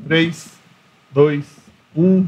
3, 2, 1.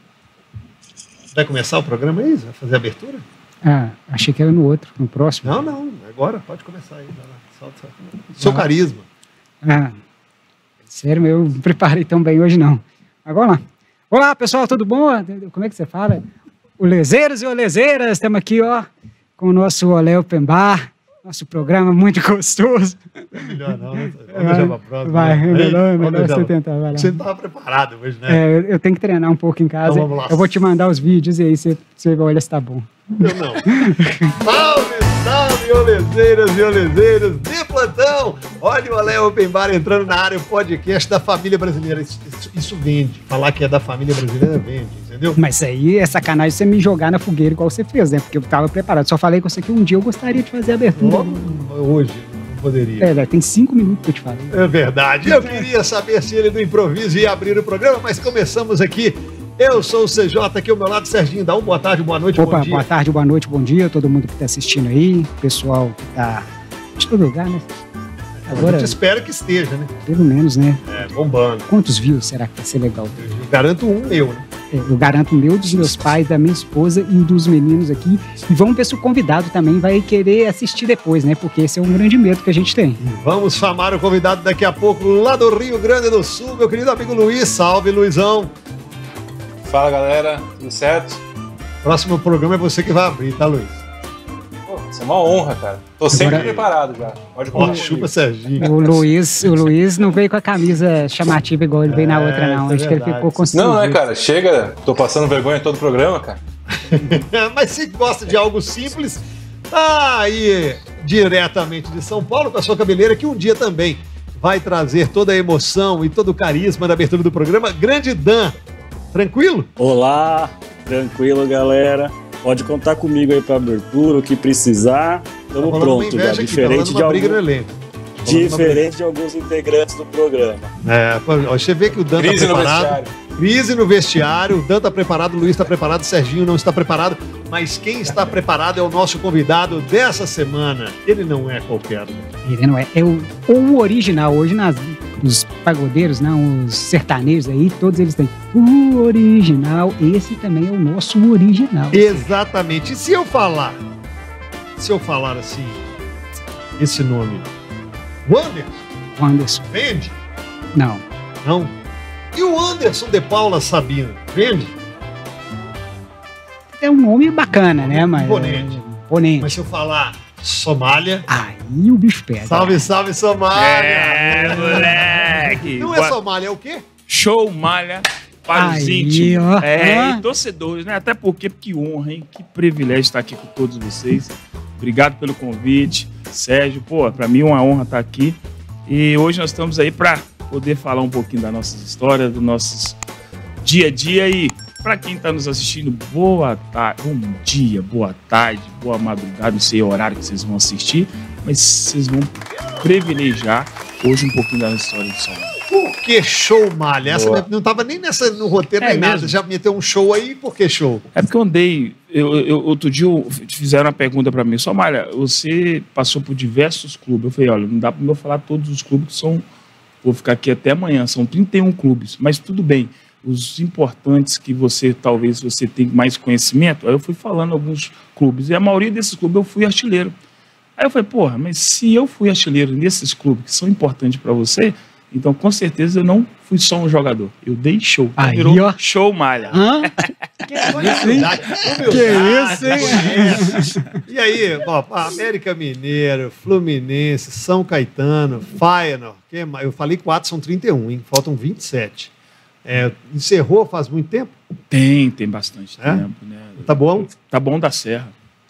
Vai começar o programa aí? Vai fazer a abertura? Ah, achei que era no outro, no próximo. Não, agora pode começar aí. Vai lá. Solta. Seu carisma. Ah, sério, eu não preparei tão bem hoje não. Agora lá. Olá, pessoal, tudo bom? Como é que você fala? Olezeiros e olezeiras, estamos aqui, ó, com o nosso Olé Open Bar, nosso programa muito gostoso. É melhor não, né? Vamos deixar pra próxima. Vai, é melhor você tentar, vai lá. Você não estava preparado hoje, né? É, eu tenho que treinar um pouco em casa. Então, vamos lá. Eu vou te mandar os vídeos e aí você olha se tá bom. Eu não. Salve, olezeiras e olezeiros de plantão! Olha o Olé Open Bar entrando na área, o podcast da família brasileira. Isso vende. Falar que é da família brasileira vende, entendeu? Mas aí é sacanagem você me jogar na fogueira igual você fez, né? Porque eu tava preparado. Só falei com você que um dia eu gostaria de fazer a abertura. Hoje, não poderia. É, tem 5 minutos que eu te falei. É verdade. Eu queria saber se ele do improviso ia abrir o programa, mas começamos aqui. Eu sou o CJ, aqui ao meu lado, Serginho. Dá uma boa tarde, boa noite, Opa, bom dia. Boa tarde, boa noite, bom dia. Todo mundo que está assistindo aí, pessoal que está de todo lugar, né? Agora, a gente espera que esteja, né? Pelo menos, né? É, bombando. Quantos views será que vai ser legal? Eu garanto um meu, né? Eu garanto o meu, dos meus pais, da minha esposa e dos meninos aqui. E vamos ver se o convidado também vai querer assistir depois, né? Porque esse é um grande medo que a gente tem. Vamos chamar o convidado daqui a pouco, lá do Rio Grande do Sul, meu querido amigo Luiz. Salve, Luizão. Fala, galera, tudo certo? Próximo programa é você que vai abrir, tá, Luiz? Pô, isso é uma honra, cara. Tô sempre preparado já. Pode contar. Chupa, Serginho. O Luiz não veio com a camisa chamativa igual ele veio na outra, não. Acho que ele ficou constrangido. Não, né, cara? Chega, tô passando vergonha em todo o programa, cara. Mas se gosta de algo simples, tá aí diretamente de São Paulo com a sua cabeleira, que um dia também vai trazer toda a emoção e todo o carisma da abertura do programa. Grande Dan. Tranquilo? Olá, tranquilo, galera. Pode contar comigo aí pra abertura, o que precisar. Estamos prontos já, diferente de alguns integrantes do programa. É, você vê que o Dan Crise tá preparado. Crise no vestiário. O Dan tá preparado, o Luiz tá preparado, o Serginho não está preparado. Mas quem está preparado é o nosso convidado dessa semana. Ele não é qualquer um. Ele não é. É o original. Hoje, os pagodeiros, não, os sertanejos aí, todos eles têm o original. Esse também é o nosso original. Exatamente. E se eu falar assim, esse nome, O Anderson. vende? Não. Não. E o Anderson de Paula Sabino, vende? É um nome bacana, né? Mas, imponente. Mas se eu falar Somália... Aí o bicho pega. Salve, salve, Somália! É, moleque! Não é Somália, é o quê? Show Malha para os íntimos. E torcedores, né? Até porque, que honra, hein? Que privilégio estar aqui com todos vocês. Obrigado pelo convite. Sérgio, pô, pra mim é uma honra estar aqui. E hoje nós estamos aí para poder falar um pouquinho das nossas histórias, do nosso dia a dia. E para quem está nos assistindo, boa tarde, bom dia, boa tarde, boa madrugada, não sei o horário que vocês vão assistir, mas vocês vão privilegiar hoje um pouquinho da história do Sol. Por que show, Malha? Essa não estava nem no roteiro nem nada. Já meteu um show aí, por que show? É porque eu andei. Outro dia fizeram uma pergunta para mim: Somália, você passou por diversos clubes. Eu falei: olha, não dá para eu falar todos os clubes que são. Vou ficar aqui até amanhã, são 31 clubes, mas tudo bem. Os importantes que talvez você tenha mais conhecimento, aí eu fui falando alguns clubes, e a maioria desses clubes eu fui artilheiro. Aí eu falei, porra, mas se eu fui artilheiro nesses clubes que são importantes para você, então com certeza eu não fui só um jogador, eu dei show. Aí, virou ó. Show Malha. Que isso, hein? E aí, ó, América Mineiro, Fluminense, São Caetano, Feyenoord, eu falei 4, são 31, hein? Faltam 27. Encerrou faz muito tempo? Tem bastante tempo, né? Tá bom? Tá bom da Serra.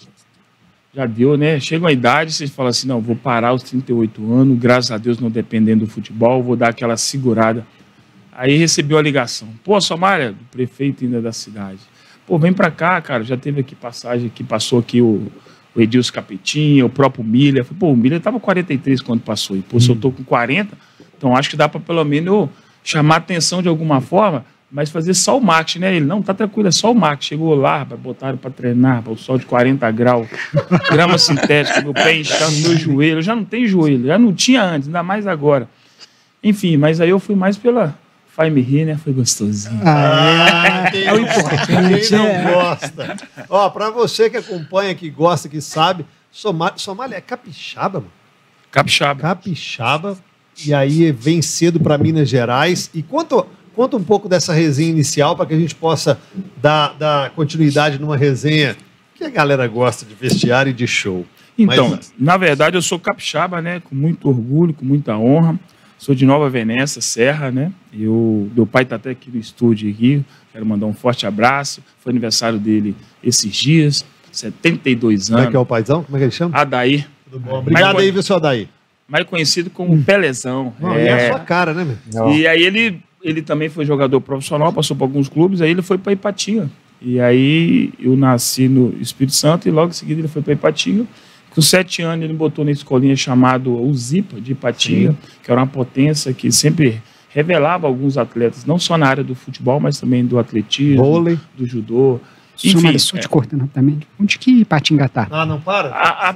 Já deu, né? Chega uma idade, você fala assim, não, vou parar aos 38 anos, graças a Deus não dependendo do futebol, vou dar aquela segurada. Aí recebeu a ligação. Pô, Somália, do prefeito ainda da cidade. Pô, vem pra cá, cara, já teve aqui passagem, que passou aqui o Edilson Capetinha, o próprio Milha. Pô, o Milha tava 43 quando passou, e pô, se eu tô com 40, então acho que dá pra pelo menos chamar atenção de alguma forma, mas fazer só o marketing, né? Ele, não, tá tranquilo, é só o marketing. Chegou lá, botaram para treinar, o sol de 40 graus, grama sintética, meu pé inchando, meu joelho, eu já não tenho joelho, já não tinha antes, ainda mais agora. Enfim, mas aí eu fui mais Faz me rir, né? Foi gostosinho. É o importante. Quem não gosta. Ó, pra você que acompanha, que gosta, que sabe, Somália é capixaba, mano. Capixaba. Capixaba. E aí vem cedo para Minas Gerais. E conta um pouco dessa resenha inicial para que a gente possa dar continuidade numa resenha que a galera gosta de vestiário e de show. Então, na verdade, eu sou capixaba, né? Com muito orgulho, com muita honra. Sou de Nova Venécia, Serra, né? Meu pai está até aqui no estúdio aqui. Quero mandar um forte abraço. Foi aniversário dele esses dias, 72 anos. Como é que é o paizão? Como é que ele chama? Adair. Tudo bom. Obrigado aí, viu, seu Adair? Mais conhecido como Pelezão. É a sua cara, né, meu? E aí ele também foi jogador profissional, passou por alguns clubes, aí ele foi para Ipatinga. E aí eu nasci no Espírito Santo e logo em seguida ele foi para Ipatinga. Com 7 anos ele me botou na escolinha chamado o Zipa de Ipatinga, que era uma potência que sempre revelava alguns atletas, não só na área do futebol, mas também do atletismo, vôlei, do judô. Enfim, só te cortando também. Onde que Ipatinga tá? Ah, não para? A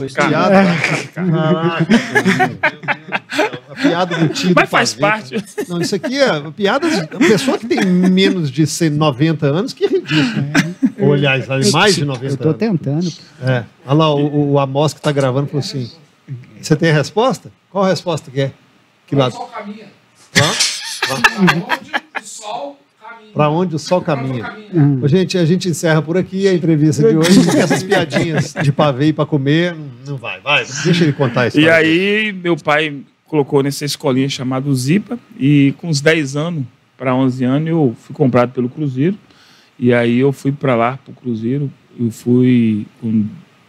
piada do tio. Mas faz parte. Não, isso aqui é piada. A pessoa que tem menos de 90 anos, que é ridículo. Ou, aliás, mais de 90 anos. Eu tô tentando. É. Olha lá, o Amos que tá gravando falou assim: você tem a resposta? Qual a resposta que é? Que lado? O sol caminha. Para onde o sol caminha. Gente, a gente encerra por aqui a entrevista de hoje, porque essas piadinhas de pavê para comer, não vai. Deixa ele contar isso. E aí, meu pai colocou nessa escolinha chamada Zipa, e com uns 10 anos para 11 anos, eu fui comprado pelo Cruzeiro. E aí eu fui para lá, para o Cruzeiro. Eu fui com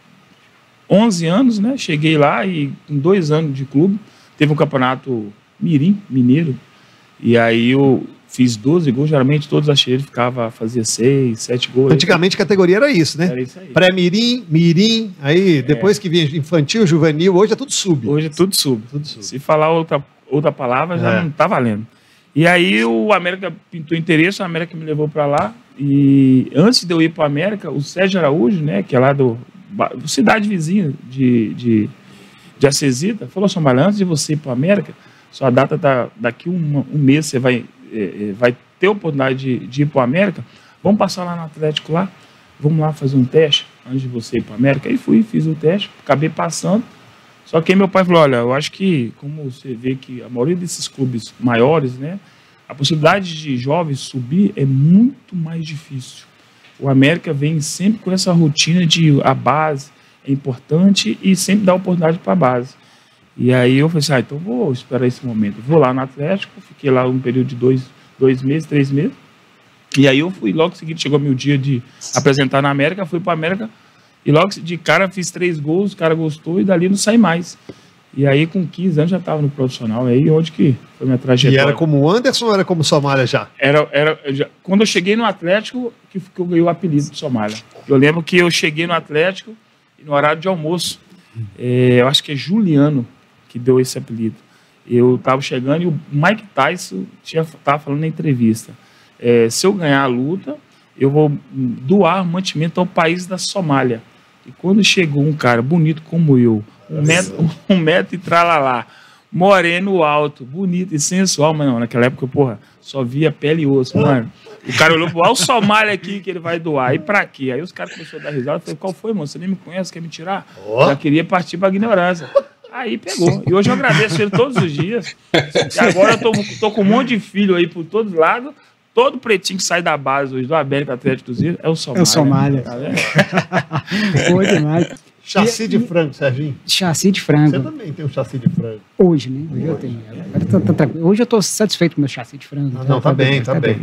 11 anos, né? Cheguei lá e com 2 anos de clube, teve um campeonato mineiro. E aí eu fiz 12 gols, geralmente todos as cheiras fazia 6, 7 gols. Antigamente a categoria era isso, né? Era isso aí. Pré-mirim, mirim, aí depois que vinha infantil, juvenil, hoje é tudo sub. Hoje é tudo sub. Se falar outra palavra já não tá valendo. E aí o América pintou interesse, a América me levou para lá. E antes de eu ir para o América, o Sérgio Araújo, né, que é lá do cidade vizinha de Acesita, falou: Somália, antes de você ir para o América, sua data tá daqui um mês, você vai ter a oportunidade de ir para o América, vamos passar lá no Atlético lá, vamos lá fazer um teste antes de você ir para o América. Aí fiz o teste, acabei passando. Só que aí meu pai falou: olha, eu acho que, como você vê que a maioria desses clubes maiores, né, a possibilidade de jovens subir é muito mais difícil. O América vem sempre com essa rotina de a base é importante e sempre dá oportunidade para a base. E aí eu falei assim: então vou esperar esse momento. Vou lá no Atlético, fiquei lá um período de 2 meses, 3 meses. E aí eu fui, logo em seguida chegou meu dia de apresentar na América, fui para a América e logo de cara fiz 3 gols, o cara gostou e dali não saí mais. E aí com 15 anos já estava no profissional, aí onde que foi minha trajetória. E era como o Anderson ou era como Somália já? Quando eu cheguei no Atlético, que eu ganhei o apelido de Somália. Eu lembro que eu cheguei no Atlético e no horário de almoço, eu acho que é Juliano que deu esse apelido. Eu estava chegando e o Mike Tyson estava falando na entrevista: se eu ganhar a luta, eu vou doar mantimento ao país da Somália. E quando chegou um cara bonito como eu, 1 metro e tralalá, moreno alto, bonito e sensual, mas não, naquela época, porra, só via pele e osso, mano. O cara olhou pro o Somália aqui que ele vai doar, e pra quê? Aí os caras começaram a dar risada, eu falei: qual foi, mano? Você nem me conhece, quer me tirar? Já queria partir pra ignorância. Aí pegou. E hoje eu agradeço ele todos os dias. E agora eu tô com um monte de filho aí por todos lados. Todo pretinho que sai da base hoje do América Atlético do Ziro é o Somália. É o Somália. Tá vendo? Foi demais. Chassi de frango, Serginho. Chassi de frango. Você também tem um chassi de frango. Hoje, né? Hoje eu tenho. Hoje eu tô satisfeito com o meu chassi de frango. Não, tá bem.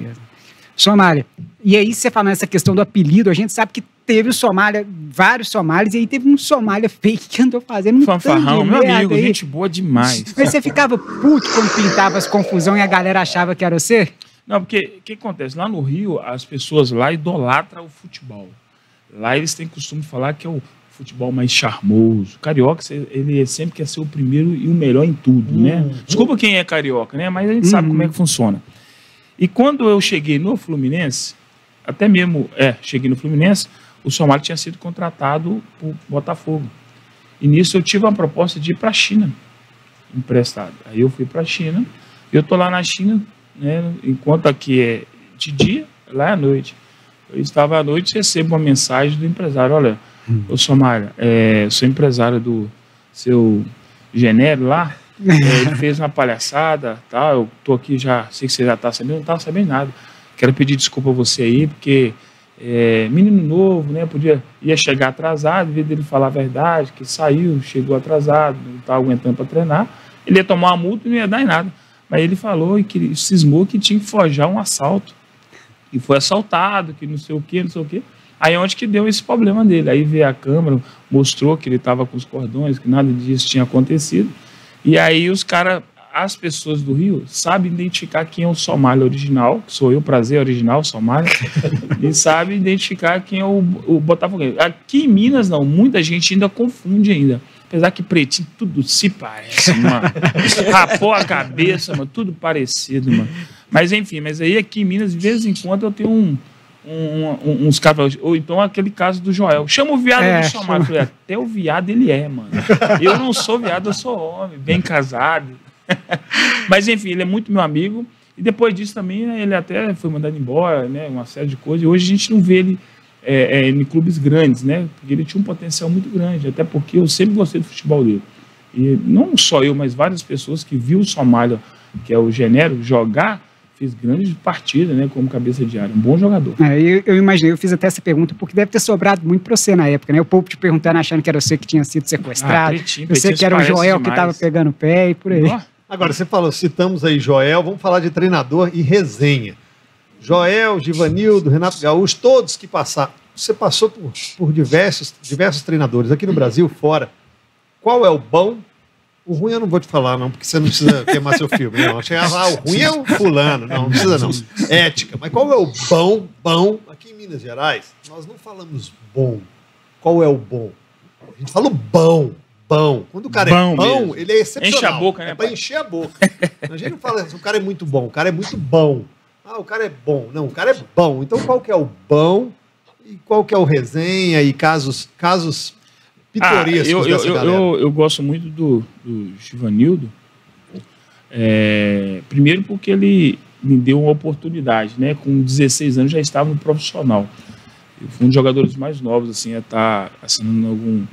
Somália. E aí, você falando essa questão do apelido, a gente sabe que teve o Somália, vários Somálias, e aí teve um Somália fake que andou fazendo um fanfarrão, meu amigo, aí. Gente boa demais. Mas você ficava puto quando pintava as confusões e a galera achava que era você? Não, porque o que acontece? Lá no Rio, as pessoas lá idolatram o futebol. Lá eles têm costume de falar que é o futebol mais charmoso. Carioca, ele sempre quer ser o primeiro e o melhor em tudo, né? Desculpa quem é carioca, né? Mas a gente sabe como é que funciona. E quando eu cheguei no Fluminense, até mesmo, cheguei no Fluminense, o Somália tinha sido contratado por Botafogo. E nisso eu tive uma proposta de ir para a China, emprestado. Aí eu fui para a China, eu tô lá na China, né? Enquanto aqui é de dia, lá é à noite. Eu estava à noite e recebo uma mensagem do empresário: olha, ô Somália, sou empresário do seu Genero lá, ele fez uma palhaçada, tá? Eu tô aqui já, sei que você já tá sabendo, não estava sabendo nada. Quero pedir desculpa a você aí, porque menino novo, né? Ia chegar atrasado, em vez dele falar a verdade, que saiu, chegou atrasado, não estava aguentando para treinar, ele ia tomar uma multa e não ia dar em nada. Mas ele falou e que cismou que tinha que forjar um assalto. E foi assaltado, que não sei o quê, não sei o quê. Aí onde que deu esse problema dele? Aí veio a câmera, mostrou que ele estava com os cordões, que nada disso tinha acontecido. E aí as pessoas do Rio sabem identificar quem é o Somália original, que sou eu, Prazer Original, Somália, e sabem identificar quem é o Botafoguense. Aqui em Minas, não, muita gente ainda confunde ainda. Apesar que pretinho tudo se parece, mano. Rapou a cabeça, mano, tudo parecido, mano. Mas enfim, mas aí aqui em Minas, de vez em quando, eu tenho uns caras, ou então aquele caso do Joel. Chama o viado do Somália. Eu falei, até o viado ele mano. Eu não sou viado, eu sou homem, bem casado. Mas enfim, ele é muito meu amigo. E depois disso também, né, ele até foi mandado embora, né, uma série de coisas. E hoje a gente não vê ele em clubes grandes, né? Porque ele tinha um potencial muito grande, até porque eu sempre gostei do futebol dele. E não só eu, mas várias pessoas que viu o Somália, que é o Genero, jogar, fez grandes partidas, né? Como cabeça de área, um bom jogador. Eu imaginei, eu fiz até essa pergunta, porque deve ter sobrado muito para você na época, né? O povo te perguntando, achando que era você que tinha sido sequestrado, você que era o Joel que estava pegando o pé e por aí. Agora, você falou, citamos aí Joel, vamos falar de treinador e resenha. Joel, Givanildo, Renato Gaúcho, todos que passaram. Você passou por diversos treinadores, aqui no Brasil, fora. Qual é o bom? O ruim eu não vou te falar, não, porque você não precisa queimar seu filme. Não, o ruim é o fulano. Não precisa, não. Ética. Mas qual é o bom? Aqui em Minas Gerais, nós não falamos bom. Qual é o bom? A gente fala o bom. Quando o cara é bom, ele é excepcional. Enche a boca, né? É pra encher a boca. A gente não fala assim, o cara é muito bom, o cara é muito bom. Ah, o cara é bom. Não, o cara é bom. Então qual que é o bom e qual que é o resenha e casos pitorescos dessa galera? Eu gosto muito do Givanildo. Primeiro porque ele me deu uma oportunidade, né? Com 16 anos já estava no profissional. Eu fui um dos jogadores mais novos assim, a estar assinando algum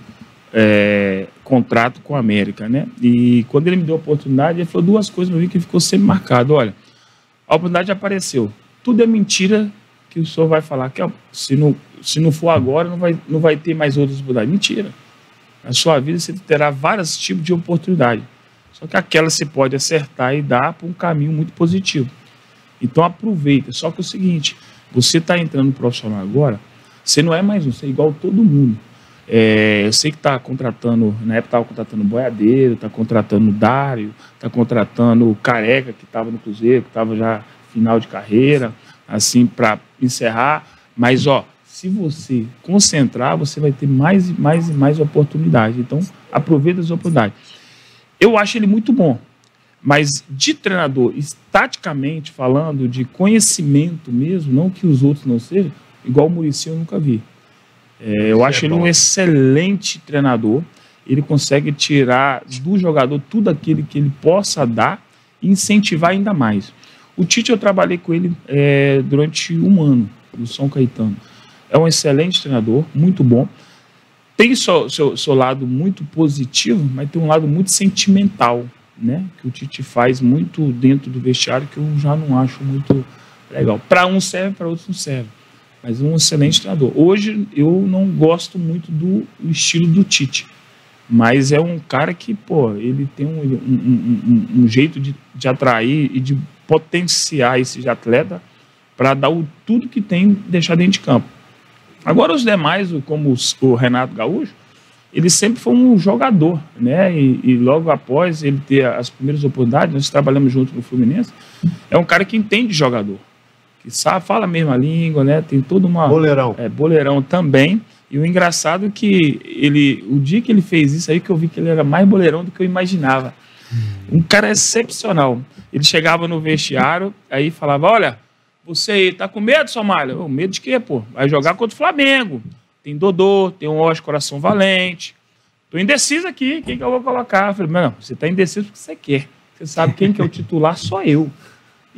contrato com a América, né? E quando ele me deu a oportunidade, ele falou duas coisas para mim que ficou sempre marcado. Olha, a oportunidade apareceu. Tudo é mentira que o senhor vai falar que se não for agora, não vai ter mais outras oportunidades. Mentira. Na sua vida você terá vários tipos de oportunidade. Só que aquela você pode acertar e dar para um caminho muito positivo. Então aproveita. Só que é o seguinte, você está entrando no profissional agora, você não é mais um, você é igual todo mundo. Eu sei que está contratando, na época estava contratando Boiadeiro, está contratando Dário, está contratando o Careca, que estava no Cruzeiro, que estava já final de carreira, assim, para encerrar. Mas, se você concentrar, você vai ter mais e mais e mais oportunidades. Então, aproveita as oportunidades. Eu acho ele muito bom, mas de treinador, estaticamente falando, de conhecimento mesmo, não que os outros não sejam, igual o Muricy eu nunca vi. Eu acho ele um excelente treinador. Ele consegue tirar do jogador tudo aquilo que ele possa dar e incentivar ainda mais. O Tite, eu trabalhei com ele durante um ano, no São Caetano. É um excelente treinador, muito bom. Tem seu lado muito positivo, mas tem um lado muito sentimental, né? Que o Tite faz muito dentro do vestiário, que eu já não acho muito legal. Para um serve, para outros não serve. Mas é um excelente treinador. Hoje eu não gosto muito do estilo do Tite, mas é um cara que, ele tem um jeito de atrair e de potenciar esse atleta para dar tudo que tem deixar dentro de campo. Agora os demais, como o Renato Gaúcho, ele sempre foi um jogador, né? E logo após ele ter as primeiras oportunidades, nós trabalhamos junto no Fluminense, é um cara que entende jogador, que sabe, fala a mesma língua, né? Tem toda uma... Boleirão. Boleirão também. E o engraçado é que o dia que ele fez isso aí, que eu vi que ele era mais boleirão do que eu imaginava. Um cara excepcional. Ele chegava no vestiário, aí falava, olha, você aí, tá com medo, Somália? Medo de quê, pô? Vai jogar contra o Flamengo. Tem Dodô, tem um Oscar Coração Valente. Tô indeciso aqui, quem que eu vou colocar? Eu falei, não, você tá indeciso porque você quer. Você sabe quem que é o titular? Só eu.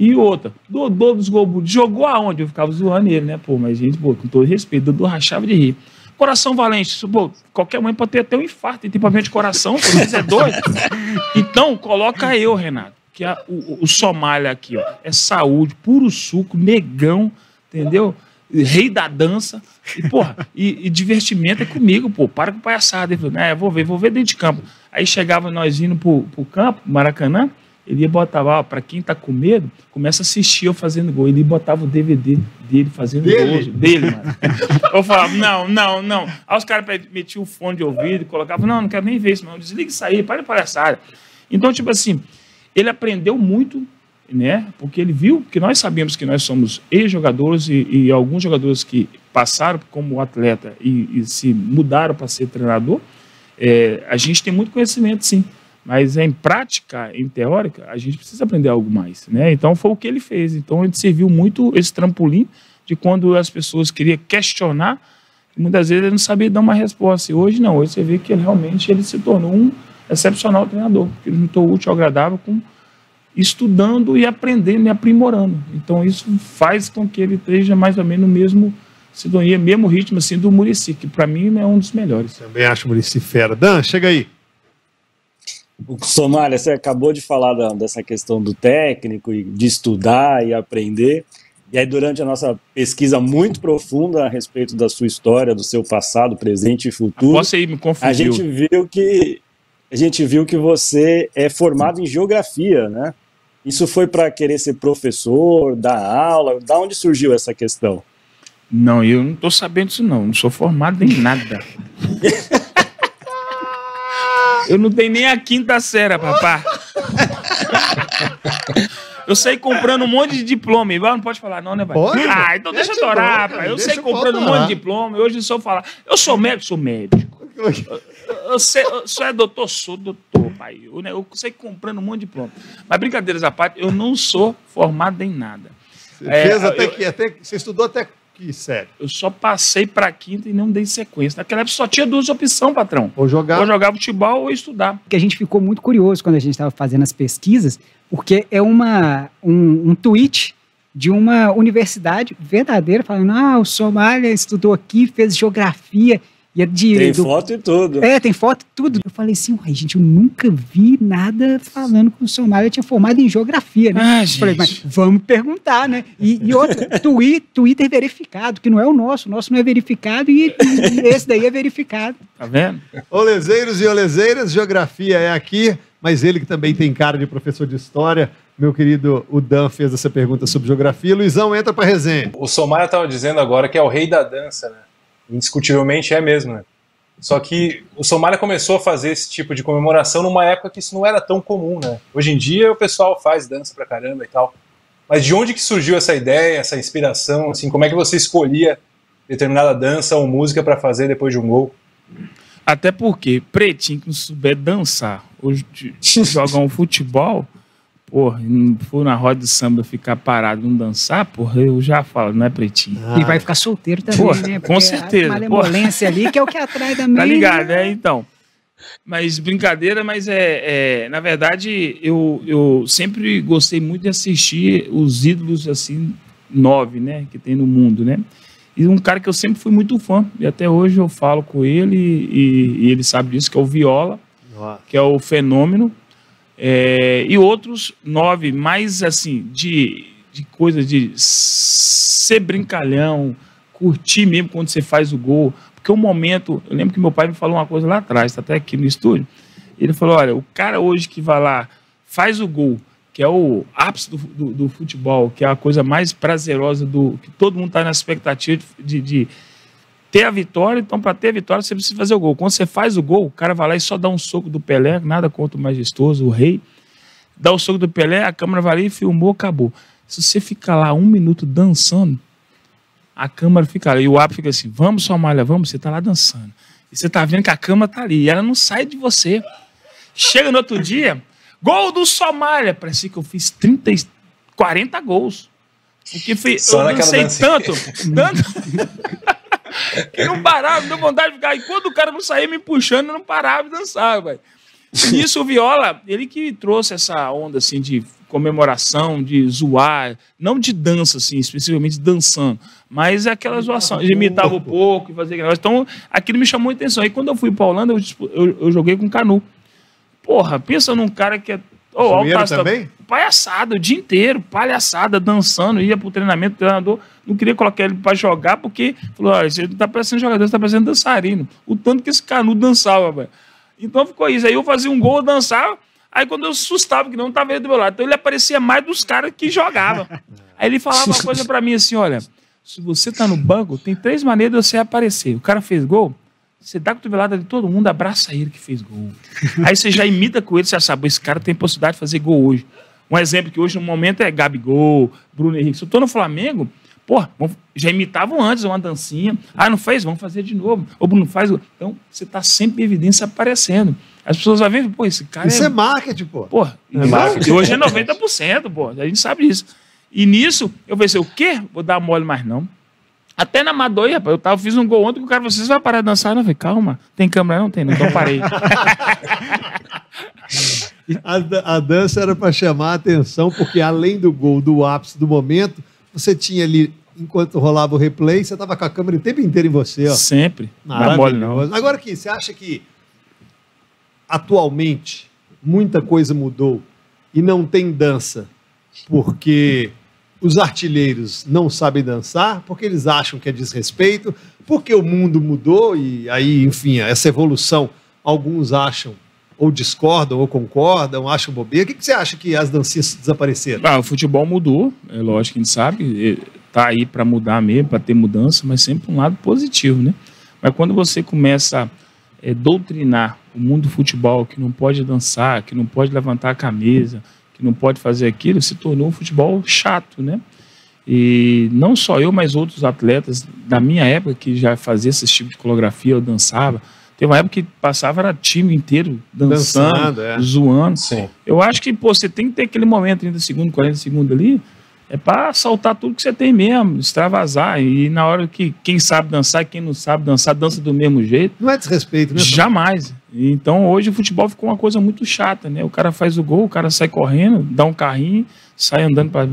E outra, Dodô dos gols, jogou aonde? Eu ficava zoando ele, né? Pô, mas gente, pô, com todo respeito, Dodô rachava de rir. Coração Valente, pô, qualquer mãe pode ter até um infarto, tem problema de coração, pô, mas é doido. Então, coloca eu, Renato, que o Somália aqui, ó, é saúde, puro suco, negão, entendeu? Rei da dança, e porra, e divertimento é comigo, pô, para com palhaçada. Ele falou, vou ver dentro de campo. Aí chegava nós indo pro campo, Maracanã, ele ia botar, ó, pra quem tá com medo, começa a assistir eu fazendo gol. Ele botava o DVD dele fazendo gol. Dele, mano. Eu falava, não. Aí os caras metiam o fone de ouvido e colocavam, não quero nem ver isso, não. Desliga isso aí, para de palhaçada. Então, tipo assim, ele aprendeu muito, né? Porque ele viu que nós sabemos que nós somos ex-jogadores e alguns jogadores que passaram como atleta e se mudaram para ser treinador. A gente tem muito conhecimento, sim. Mas em prática, em teórica, a gente precisa aprender algo mais, né? Então foi o que ele fez. Então ele serviu muito esse trampolim de quando as pessoas queriam questionar, muitas vezes ele não sabia dar uma resposta. E hoje não, hoje você vê que ele se tornou um excepcional treinador, porque ele juntou o útil ao agradável com estudando e aprendendo e aprimorando. Então isso faz com que ele esteja mais ou menos no mesmo sintonia, mesmo ritmo assim do Muricy, que para mim é um dos melhores. Também acho o Muricy fera. Dan, chega aí. O Somália, você acabou de falar dessa questão do técnico, e de estudar e aprender. E aí, durante a nossa pesquisa muito profunda a respeito da sua história, do seu passado, presente e futuro, me confundiu. a gente viu que você é formado em geografia, né? Isso foi para querer ser professor, dar aula? Da onde surgiu essa questão? Não, eu não estou sabendo disso, não. Não sou formado em nada. Eu não tenho nem a 5ª série, papá. Eu saí comprando um monte de diploma. Não pode falar não, né, pai? Pode? Então deixa eu adorar, pai. Eu saí comprando um monte de diploma. E hoje eu só falar. Eu sou médico. Eu sou doutor, pai. Eu saí comprando um monte de diploma. Mas brincadeiras à parte, eu não sou formado em nada. Você estudou até que sério? Eu só passei para a 5ª e não dei sequência. Naquela época só tinha 2 opções, patrão. Ou jogar futebol ou estudar. Porque a gente ficou muito curioso quando a gente estava fazendo as pesquisas, porque é um tweet de uma universidade verdadeira falando, o Somália estudou aqui, fez geografia. E tem foto e tudo. Tem foto e tudo. Eu falei assim, gente, eu nunca vi nada falando que o Somália tinha formado em geografia, né? Eu falei, mas vamos perguntar, né? E outra, Twitter verificado, que não é o nosso não é verificado e esse daí é verificado. Tá vendo? Olezeiros e olezeiras, geografia é aqui, mas ele que também tem cara de professor de história, meu querido, o Dan fez essa pergunta sobre geografia. Luizão, entra pra resenha. O Somália estava dizendo agora que é o rei da dança, né? Indiscutivelmente é mesmo, né? Só que o Somália começou a fazer esse tipo de comemoração numa época que isso não era tão comum, né? Hoje em dia o pessoal faz dança pra caramba e tal. Mas de onde que surgiu essa ideia, essa inspiração? Assim, como é que você escolhia determinada dança ou música pra fazer depois de um gol? Até porque pretinho que não souber dançar, hoje jogar um futebol, porra, não for na roda de samba ficar parado e não dançar, porra, eu já falo, não é pretinho. E vai ficar solteiro também, porra, né? Com certeza. Uma malemolência ali, que é o que atrai também. Tá ligado, né? Então. Mas brincadeira, mas na verdade, eu sempre gostei muito de assistir os ídolos, assim, 9, né? Que tem no mundo, né? E um cara que eu sempre fui muito fã, e até hoje eu falo com ele, e ele sabe disso, que é o Viola, que é o Fenômeno. E outros 9, mais assim, de coisa de ser brincalhão, curtir mesmo quando você faz o gol. Porque o momento, eu lembro que meu pai me falou uma coisa lá atrás, tá até aqui no estúdio, ele falou, olha, o cara hoje que vai lá, faz o gol, que é o ápice do futebol, que é a coisa mais prazerosa, que todo mundo está na expectativa de ter a vitória. Então, para ter a vitória, você precisa fazer o gol. Quando você faz o gol, o cara vai lá e só dá um soco do Pelé, nada contra o majestoso, o rei. Dá o soco do Pelé, a câmera vai ali, filmou, acabou. Se você ficar lá 1 minuto dançando, a câmera fica ali, e o árbitro fica assim, vamos, Somália, vamos, você tá lá dançando. E você tá vendo que a câmera tá ali, e ela não sai de você. Chega no outro dia, gol do Somália. Parece que eu fiz 40 gols. Porque eu dancei tanto, que não parava, deu vontade de ficar. E quando o cara não saía me puxando, eu não parava de dançar, velho. Isso o Viola, ele que trouxe essa onda assim de comemoração, de zoar, não de dança, assim, especificamente dançando, mas aquela zoação, de imitava um pouco e fazia aquele negócio. Então, aquilo me chamou a atenção. Aí, quando eu fui pra Holanda, eu joguei com canu. Porra, pensa num cara que é... também? Palhaçada, o dia inteiro, palhaçada, dançando, ia pro treinamento, o treinador não queria colocar ele pra jogar, porque falou, olha, você não tá parecendo jogador, você tá parecendo dançarino. O tanto que esse canu dançava, velho. Então ficou isso. Aí eu fazia um gol, eu dançava, aí quando eu assustava, que não tava ele do meu lado, então ele aparecia mais dos caras que jogavam. Aí ele falava uma coisa pra mim assim, olha, se você tá no banco, tem 3 maneiras de você aparecer. O cara fez gol, você dá a cotovelada de todo mundo, abraça ele que fez gol. Aí você já imita com ele, você já sabe, esse cara tem possibilidade de fazer gol hoje. Um exemplo que hoje no momento é Gabigol, Bruno Henrique. Se eu tô no Flamengo, pô, já imitavam antes uma dancinha. Ah, não fez? Vamos fazer de novo. Ô, Bruno, faz. Então, você tá sempre em evidência aparecendo. As pessoas vão ver, pô, esse cara Isso é marketing, pô. Pô, marketing. Hoje é 90%, pô. A gente sabe disso. E nisso, eu pensei, o quê? Vou dar mole mais não. Até na Amador, rapaz, eu fiz um gol ontem que o cara, vocês vão parar de dançar? Não, eu falei, calma, tem câmera? Não tem, não, então parei. A dança era para chamar a atenção, porque além do gol, do ápice do momento, você tinha ali, enquanto rolava o replay, você estava com a câmera o tempo inteiro em você. Ó. Sempre. Não dá mole, não. Agora aqui, você acha que atualmente muita coisa mudou e não tem dança porque os artilheiros não sabem dançar, porque eles acham que é desrespeito, porque o mundo mudou e aí, enfim, essa evolução, alguns acham ou discordam ou concordam, acham bobeira. O que você acha que as dancinhas desapareceram? O futebol mudou, é lógico que a gente sabe, tá aí para mudar mesmo, para ter mudança, mas sempre um lado positivo, né? Mas quando você começa a doutrinar o mundo do futebol, que não pode dançar, que não pode levantar a camisa, que não pode fazer aquilo, se tornou um futebol chato, né? E não só eu, mas outros atletas da minha época que já fazia esse tipo de coreografia, eu dançava. Teve uma época que passava, era time inteiro dançando, zoando. Sim. Eu acho que, pô, você tem que ter aquele momento, 30 segundos, 40 segundos ali, é para saltar tudo que você tem mesmo, extravasar. E na hora que quem sabe dançar, quem não sabe dançar, dança do mesmo jeito. Não é desrespeito, né? Jamais. Então hoje o futebol ficou uma coisa muito chata, né? O cara faz o gol, o cara sai correndo, dá um carrinho, sai andando para...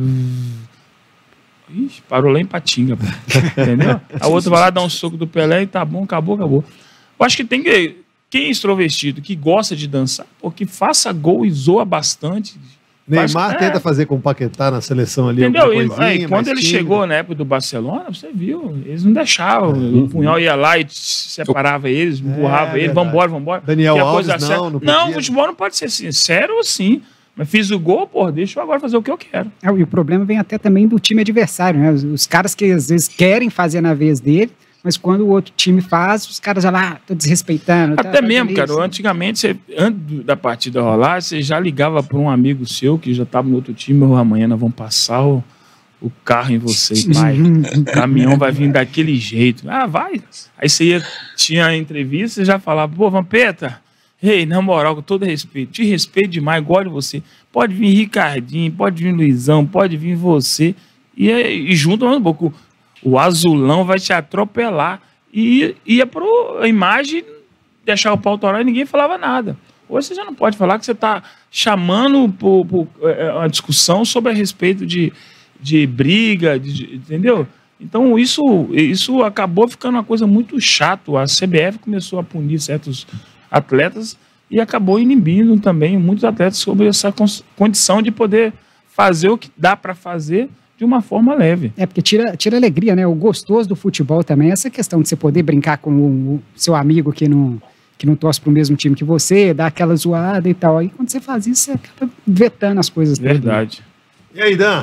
Ixi, parou lá em Patinga, pô. Entendeu? A outra vai lá dar um soco do Pelé e tá bom, acabou. Eu acho que tem que... Quem é extrovertido, que gosta de dançar, pô, que faça gol e zoa bastante. Neymar tenta fazer com o Paquetá na seleção ali. Entendeu? Quando ele chegou na época do Barcelona, você viu, eles não deixavam. O Punhal ia lá e separava eles, empurrava eles, vambora. Daniel Alves não, o futebol não pode ser sincero assim. Mas fiz o gol, pô, deixa eu agora fazer o que eu quero. E o problema vem até também do time adversário, né? Os caras que às vezes querem fazer na vez dele, mas quando o outro time faz, os caras já lá estão desrespeitando. Até mesmo, cara, antigamente, antes da partida rolar, você já ligava para um amigo seu que já estava no outro time, amanhã nós vamos passar o carro em você, pai. O caminhão vai vir daquele jeito. Ah, vai. Aí você tinha entrevista, você já falava, pô, Vampeta, ei, na moral, com todo respeito, te respeito demais, gosto de você. Pode vir Ricardinho, pode vir Luizão, pode vir você. E junto, um pouco, o azulão vai te atropelar. E ia para a imagem, deixar o pau torar e ninguém falava nada. Hoje você já não pode falar que você está chamando uma discussão sobre a respeito de briga, entendeu? Então isso acabou ficando uma coisa muito chata. A CBF começou a punir certos atletas e acabou inibindo também muitos atletas sobre essa condição de poder fazer o que dá para fazer de uma forma leve. Porque tira alegria, né? O gostoso do futebol também é essa questão de você poder brincar com o seu amigo que não torce para o mesmo time que você, dar aquela zoada e tal. Aí quando você faz isso, você acaba vetando as coisas. Verdade. E aí, Dan?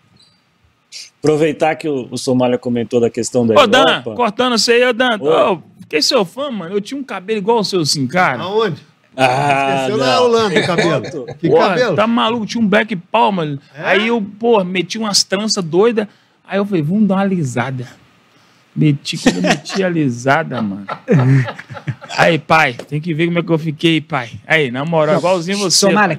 Aproveitar que o Somália comentou da questão da Europa. Dan, cortando você aí, Dan. Fiquei seu fã, mano. Eu tinha um cabelo igual o seu, assim, cara. Aonde? Esqueceu na Holanda o cabelo. Que cabelo? Tá maluco, tinha um Black Palmer. Aí eu, meti umas tranças doidas. Aí eu falei, vamos dar uma alisada. Quando eu meti a alisada, mano. Aí, pai, tem que ver como é que eu fiquei, pai. Aí, na moral, igualzinho você. Somália,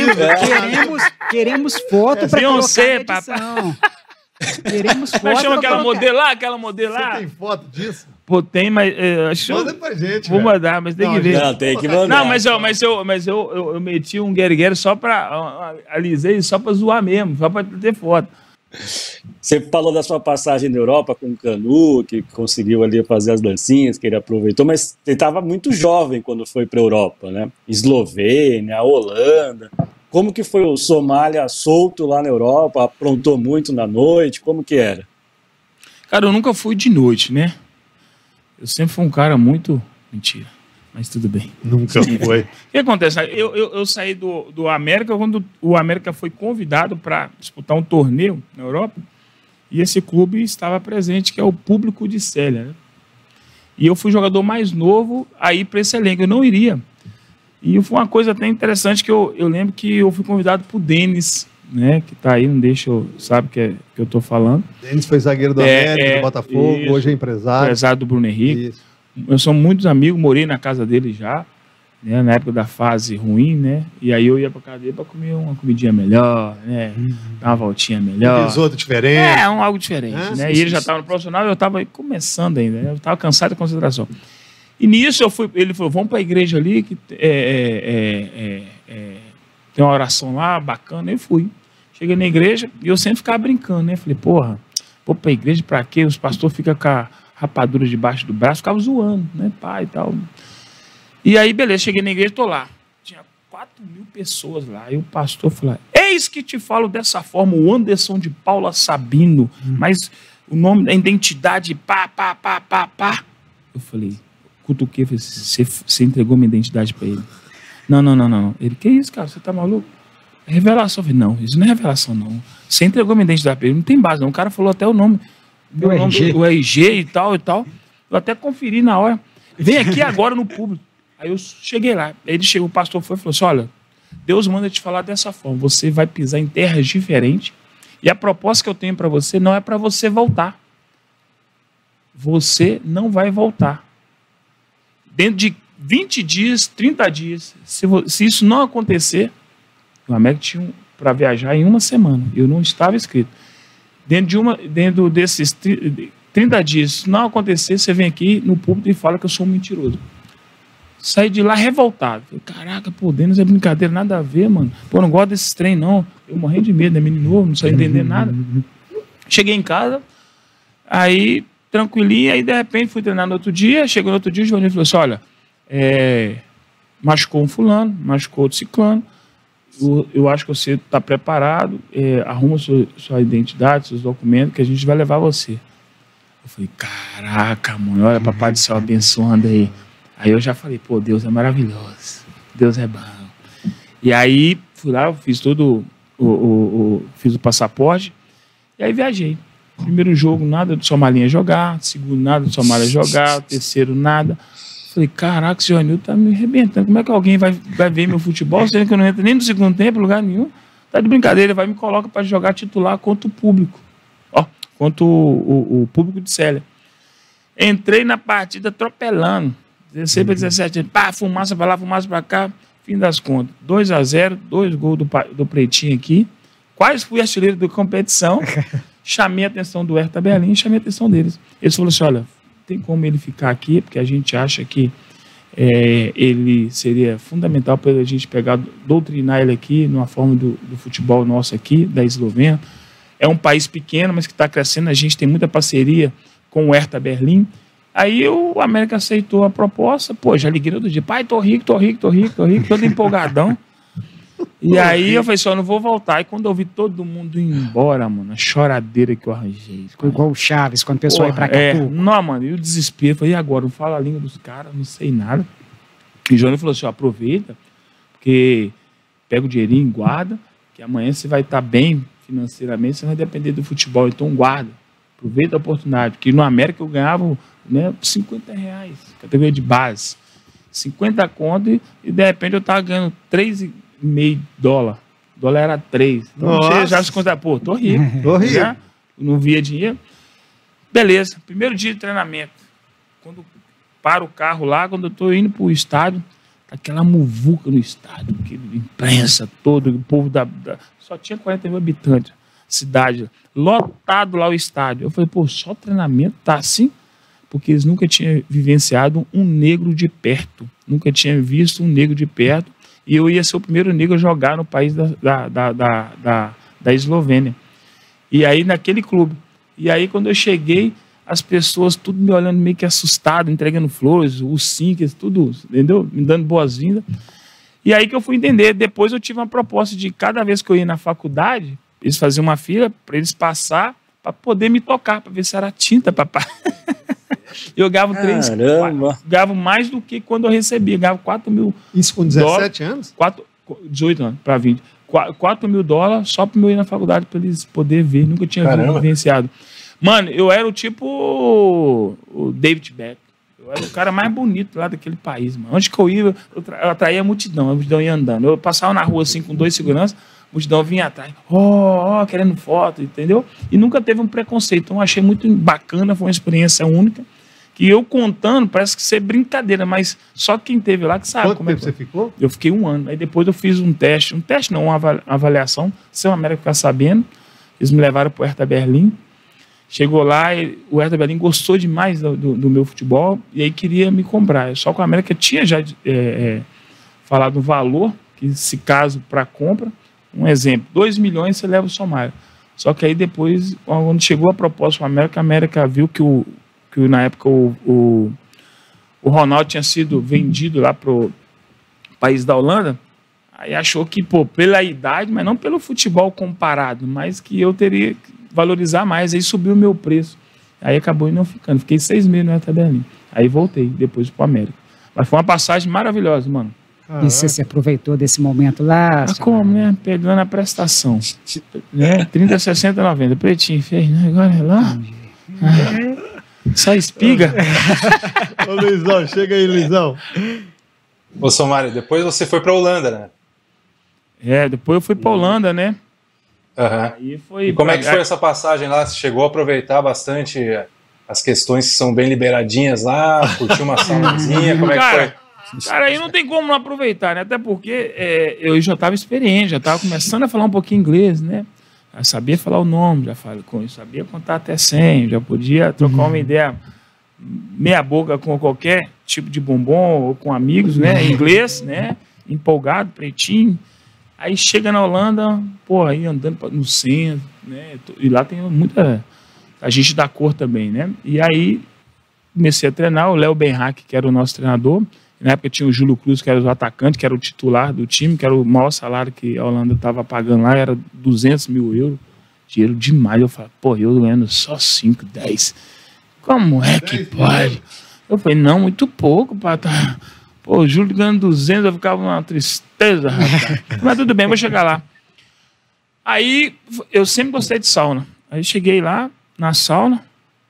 queremos foto pra colocar na edição. Queremos foto. Mas chama aquela modelo lá, Você tem foto disso? Pô, tem, mas acho Manda pra gente, vou velho. mandar, mas tem Não, que ver. Não, tem que mandar. Não, mas eu meti um guerigueiro só pra... Alisei só pra zoar mesmo, só pra ter foto. Você falou da sua passagem na Europa com o Canu, que conseguiu ali fazer as dancinhas, que ele aproveitou, mas ele estava muito jovem quando foi para a Europa, né? Eslovênia, Holanda. Como que foi o Somália solto lá na Europa? Aprontou muito na noite? Como que era? Cara, eu nunca fui de noite, né? Eu sempre fui um cara muito... Mentira, mas tudo bem. Nunca foi. O que acontece? Eu saí do América quando o América foi convidado para disputar um torneio na Europa e esse clube estava presente, que é o Público de Célia, né? E eu fui jogador mais novo aí para esse elenco, eu não iria. E foi uma coisa até interessante que eu lembro que eu fui convidado por Denis, né? Que tá aí, não deixa eu... Sabe que eu tô falando. Denis foi zagueiro do América, do Botafogo, isso. hoje é empresário. Empresário do Bruno Henrique. Isso. Eu sou muitos amigos, morei na casa dele já, né, na época da fase ruim, né? E aí eu ia pra casa dele pra comer uma comidinha melhor, né? Dar uma voltinha melhor. Risoto diferente. Algo diferente, né? E ele já estava no profissional e eu estava começando ainda, né? Eu estava cansado da concentração. E nisso ele falou, vamos para a igreja ali, que tem uma oração lá, bacana. Eu fui. Cheguei na igreja e eu sempre ficava brincando, né? Falei, porra, vou para a igreja para quê? Os pastores ficam com a rapadura debaixo do braço, ficavam zoando, né? Pai e tal. E aí, beleza, cheguei na igreja, tô lá. Tinha 4.000 pessoas lá. E o pastor falou, eis que te falo dessa forma, o Anderson de Paula Sabino, mas o nome, a identidade, pá. Eu falei, cutuquei, falei, você entregou minha identidade para ele. Não. Ele, que isso, cara, você tá maluco? É revelação. Eu falei, não, isso não é revelação, não. Você entregou minha identidade para ele, não tem base, não. O cara falou até o nome, o RG e tal. Eu até conferi na hora. Vem aqui agora no público. Aí eu cheguei lá. Ele chegou, o pastor foi e falou assim, olha, Deus manda te falar dessa forma. Você vai pisar em terras diferentes e a proposta que eu tenho para você não é para você voltar. Você não vai voltar. Dentro de 20 dias, 30 dias, se isso não acontecer, o América tinha para viajar em uma semana. Eu não estava inscrito. Dentro desses 30 dias, se não acontecer, você vem aqui no público e fala que eu sou um mentiroso. Saí de lá revoltado. Falei, caraca, pô, Denis é brincadeira, nada a ver, mano. Pô, não gosto desses trem, não. Eu morrendo de medo, é menino novo, não sei entender nada. Cheguei em casa, aí, tranquilinho, aí de repente fui treinar no outro dia, chegou no outro dia, o Joaninho falou assim, olha, machucou um fulano, machucou outro ciclano, eu acho que você está preparado, arruma sua identidade, seus documentos, que a gente vai levar você. Eu falei, caraca, mano, olha, papai do céu abençoando aí. Aí eu já falei, pô, Deus é maravilhoso, Deus é bom. E aí fui lá, fiz todo fiz o passaporte, e aí viajei. Primeiro jogo, nada do Somalinha jogar, segundo, nada do Somália jogar, terceiro, nada. Falei, caraca, esse Joanil tá me arrebentando. Como é que alguém vai ver meu futebol, sendo que eu não entro nem no segundo tempo, lugar nenhum? Tá de brincadeira, ele vai me coloca para jogar titular contra o público. Ó, contra o público de Célia. Entrei na partida atropelando. 16 para 17, pá, fumaça para lá, fumaça para cá. Fim das contas, 2-0, 2 gols do Pretinho aqui. Quase fui artilheiro da competição. Chamei a atenção do Hertha Berlim e chamei a atenção deles. Eles falaram assim, olha, tem como ele ficar aqui, porque a gente acha que ele seria fundamental para a gente pegar, doutrinar ele aqui, numa forma do futebol nosso aqui, da Eslovênia. É um país pequeno, mas que está crescendo, a gente tem muita parceria com o Hertha Berlim. Aí o América aceitou a proposta, pô, já liguei outro dia, pai, tô rico, todo empolgadão. E aí eu falei assim, não vou voltar. E quando eu vi todo mundo ir embora, mano, a choradeira que eu arranjei. Ficou igual o Chaves, quando o pessoal ia pra cá. Não, mano, e o desespero. Eu falei, e agora? Não falo a língua dos caras, não sei nada. E o Johnny falou assim, aproveita, porque pega o dinheirinho, guarda, que amanhã você vai estar bem financeiramente, você vai depender do futebol, então guarda. Aproveita a oportunidade, porque no América eu ganhava, né, R$50, categoria de base. 50 conto e de repente eu tava ganhando $3,5. O dólar era 3. Então você já se conta, pô, tô rico. Já, não via dinheiro. Beleza, primeiro dia de treinamento. Quando paro o carro lá, quando eu tô indo pro estádio, tá aquela muvuca no estádio, imprensa toda, o povo só tinha 40 mil habitantes. Cidade, lotado lá o estádio. Eu falei, pô, só treinamento tá assim? porque eles nunca tinham vivenciado um negro de perto. Nunca tinham visto um negro de perto. E eu ia ser o primeiro negro a jogar no país da Eslovênia. E aí, naquele clube. E aí, quando eu cheguei, as pessoas tudo me olhando meio que assustado, entregando flores, os sinkers, tudo, entendeu? Me dando boas-vindas. E aí que eu fui entender. Depois eu tive uma proposta de, cada vez que eu ia na faculdade, eles faziam uma fila para eles passar, para poder me tocar, para ver se era tinta, papai. Eu ganhava ganhava mais do que quando eu recebia. Ganhava 4 mil. Isso com 17 anos? 18 anos para 20. 4 mil dólares só para eu ir na faculdade para eles poderem ver. Nunca tinha vivenciado. Mano, eu era o tipo o David Beckham. Eu era o cara mais bonito lá daquele país, mano. Onde que eu ia, eu atraía a multidão ia andando. Eu passava na rua assim com 2 seguranças, a multidão vinha atrás, querendo foto, entendeu? E nunca teve um preconceito. Então eu achei muito bacana, foi uma experiência única. Que eu contando, parece que ser brincadeira, mas só quem teve lá que sabe. Quanto tempo você ficou? Eu fiquei 1 ano. Aí depois eu fiz um teste não, uma avaliação, se o América ficar sabendo. Eles me levaram para o Hertha Berlim. Chegou lá, e o Hertha Berlim gostou demais do meu futebol e aí queria me comprar. Só que o América tinha já falado um valor, que se caso para compra, um exemplo, 2 milhões você leva o Somália. Só que aí depois, quando chegou a proposta para a América viu que na época o Ronaldo tinha sido vendido lá para o país da Holanda, aí achou que, pela idade, mas não pelo futebol comparado, mas que eu teria que valorizar mais, aí subiu o meu preço. Aí acabou não ficando. Fiquei 6 meses no Hertha Berlim. Aí voltei, depois para o América. Mas foi uma passagem maravilhosa, mano. E você se aproveitou desse momento lá? Como, né? Pegando a prestação. Né? 30, 60, 90. Pretinho, fez, né? Agora é lá. Só espiga. Ô, Luizão, chega aí, Luizão. Ô, Somália, depois você foi pra Holanda, né? Depois eu fui pra Holanda, né? Aí foi, e como é que foi essa passagem lá? Você chegou a aproveitar bastante as questões que são bem liberadinhas lá? Curtiu uma saunazinha? Como é que foi? Cara, aí não tem como não aproveitar, né? Até porque eu já estava experiente, já estava começando a falar um pouquinho inglês, né? Já sabia falar o nome, sabia contar até 100, já podia trocar uma ideia meia boca com qualquer tipo de bombom ou com amigos, né? Em inglês, né? Empolgado, pretinho. Aí chega na Holanda, aí andando no centro, né? E lá tem muita gente da cor também, né? E aí comecei a treinar, o Léo Benhack, que era o nosso treinador. Na época tinha o Júlio Cruz, que era o atacante, que era o titular do time, que era o maior salário que a Holanda estava pagando lá, era 200 mil euros. Dinheiro demais. Eu falei, eu ganhando só 5, 10. Como é que pode? Eu falei, não, muito pouco, patrão. O Júlio ganhando 200, eu ficava uma tristeza, rapaz. Mas tudo bem, vou chegar lá. Aí, eu sempre gostei de sauna. Aí cheguei lá, na sauna.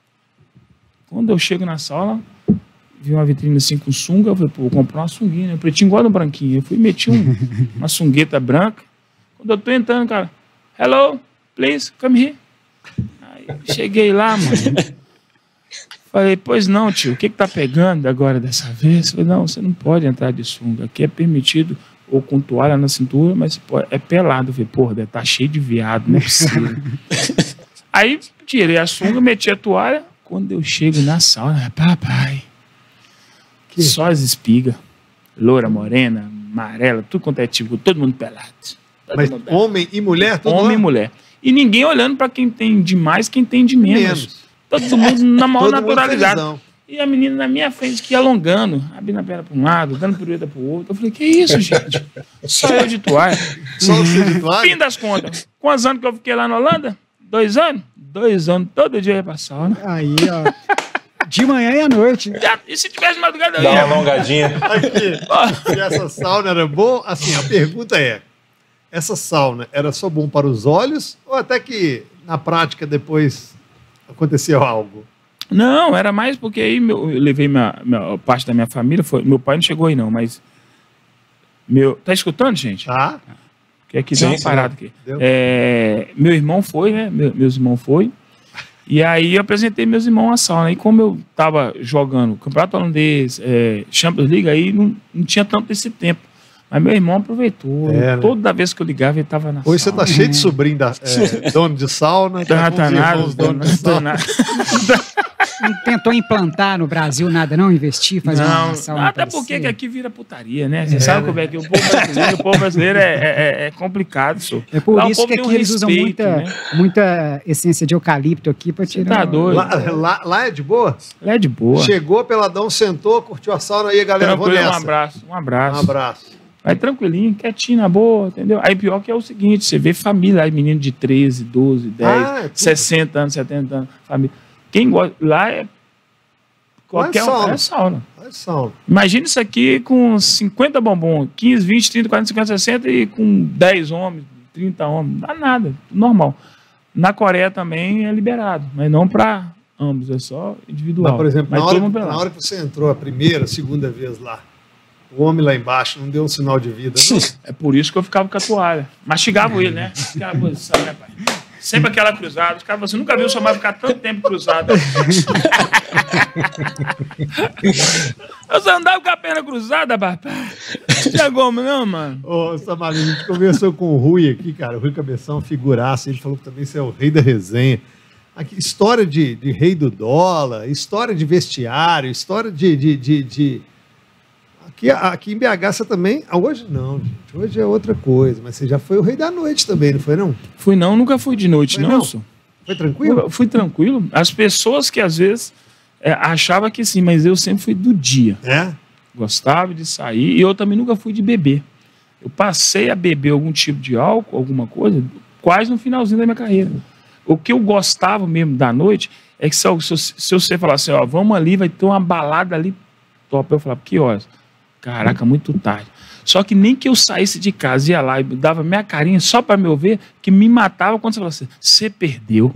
Quando eu chego na sauna, vi uma vitrine assim com sunga, eu falei, vou comprar uma sunguinha, né? Pretinho igual no branquinho. Eu fui e meti uma sungueta branca. Quando eu tô entrando, cara, hello, please, come here. Aí, cheguei lá, mano. Falei, pois não, tio, o que tá pegando agora dessa vez? Falei, não, você não pode entrar de sunga. Aqui é permitido, ou com toalha na cintura, mas é pelado. Eu falei, deve tá cheio de viado, não é possível. Aí, tirei a sunga, meti a toalha. Quando eu chego na sauna, papai, só as espigas, loura, morena, amarela, tudo quanto é tipo, todo mundo pelado. Mas homem e mulher? Tudo homem e mulher. E ninguém olhando para quem tem de mais, quem tem de menos. Todo mundo na maior naturalidade. E a menina na minha frente que ia alongando, abrindo a perna para um lado, dando pirueta para o outro. Eu falei, que isso, gente? Só eu de toalha. Só você de toalha? Fim das contas. Quantos anos que eu fiquei lá na Holanda? 2 anos? 2 anos, todo dia eu ia pra sauna. Aí, ó. De manhã e à noite. E se tivesse madrugada, eu ia. Dá uma Aqui. alongadinha. E essa sauna era boa? Assim, a pergunta é, essa sauna era só bom para os olhos ou até que na prática depois aconteceu algo? Não, era mais porque aí eu levei parte da minha família, meu pai não chegou aí não, mas tá escutando, gente? Tá. Porque aqui deu uma parada aqui. Meu irmão foi, né? Meus irmãos foi. E aí eu apresentei meus irmãos à sauna. E como eu tava jogando Campeonato Holandês, Champions League, aí não tinha tanto esse tempo. Mas meu irmão aproveitou. Toda vez que eu ligava, ele tava na sauna. Hoje você tá cheio de sobrinho dono de sauna. Tá nada. Não tentou implantar no Brasil nada, não? Investir, fazer uma sauna? Até porque que aqui vira putaria, né? Você sabe como é que o povo brasileiro é complicado, senhor. É por Lá isso que aqui eles usam muita essência de eucalipto aqui para tirar... Tá doido. Lá é de boa? Lá é de boa. Chegou, peladão, sentou, curtiu a sauna aí, galera, vou nessa. Um abraço. Um abraço. Vai tranquilinho, quietinho, na boa, entendeu? Aí pior que é o seguinte, você vê família, aí menino de 13, 12, 10, 60 anos, 70 anos, família. Quem gosta, lá é qualquer um, é sauna. É sauna. Imagina isso aqui com 50 bombons, 15, 20, 30, 40, 50, 60 e com 10 homens, 30 homens, não dá nada, normal. Na Coreia também é liberado, mas não para ambos, é só individual. Mas, por exemplo, mas na hora que você entrou a primeira, segunda vez lá, o homem lá embaixo não deu um sinal de vida, não? É por isso que eu ficava com a toalha. Mastigava ele, né? Aquela posição, né, pai? Sempre aquela cruzada. Os caras, você nunca viu o Somália ficar tanto tempo cruzado. Eu só andava com a perna cruzada, papai. Não tinha como, não, mano. Ô, Somália, a gente conversou com o Rui aqui, cara. O Rui Cabeção, figuraça. Ele falou que também você é o rei da resenha. Aqui, história de rei do dólar, história de vestiário, história Aqui em BH você também... hoje não, gente. Hoje é outra coisa. Mas você já foi o rei da noite também, não foi, não? Fui não, nunca fui de noite, não. Foi tranquilo? Eu fui tranquilo. As pessoas que às vezes achavam que sim, mas eu sempre fui do dia. É? Gostava de sair e eu também nunca fui de beber. Eu passei a beber algum tipo de álcool, alguma coisa, quase no finalzinho da minha carreira. O que eu gostava mesmo da noite é que se você falar assim, ó, vamos ali, vai ter uma balada ali top. Eu falava, que horas? Caraca, muito tarde. Só que nem que eu saísse de casa, ia lá e dava minha carinha só para me ouvir, que me matava quando você falava assim, você perdeu.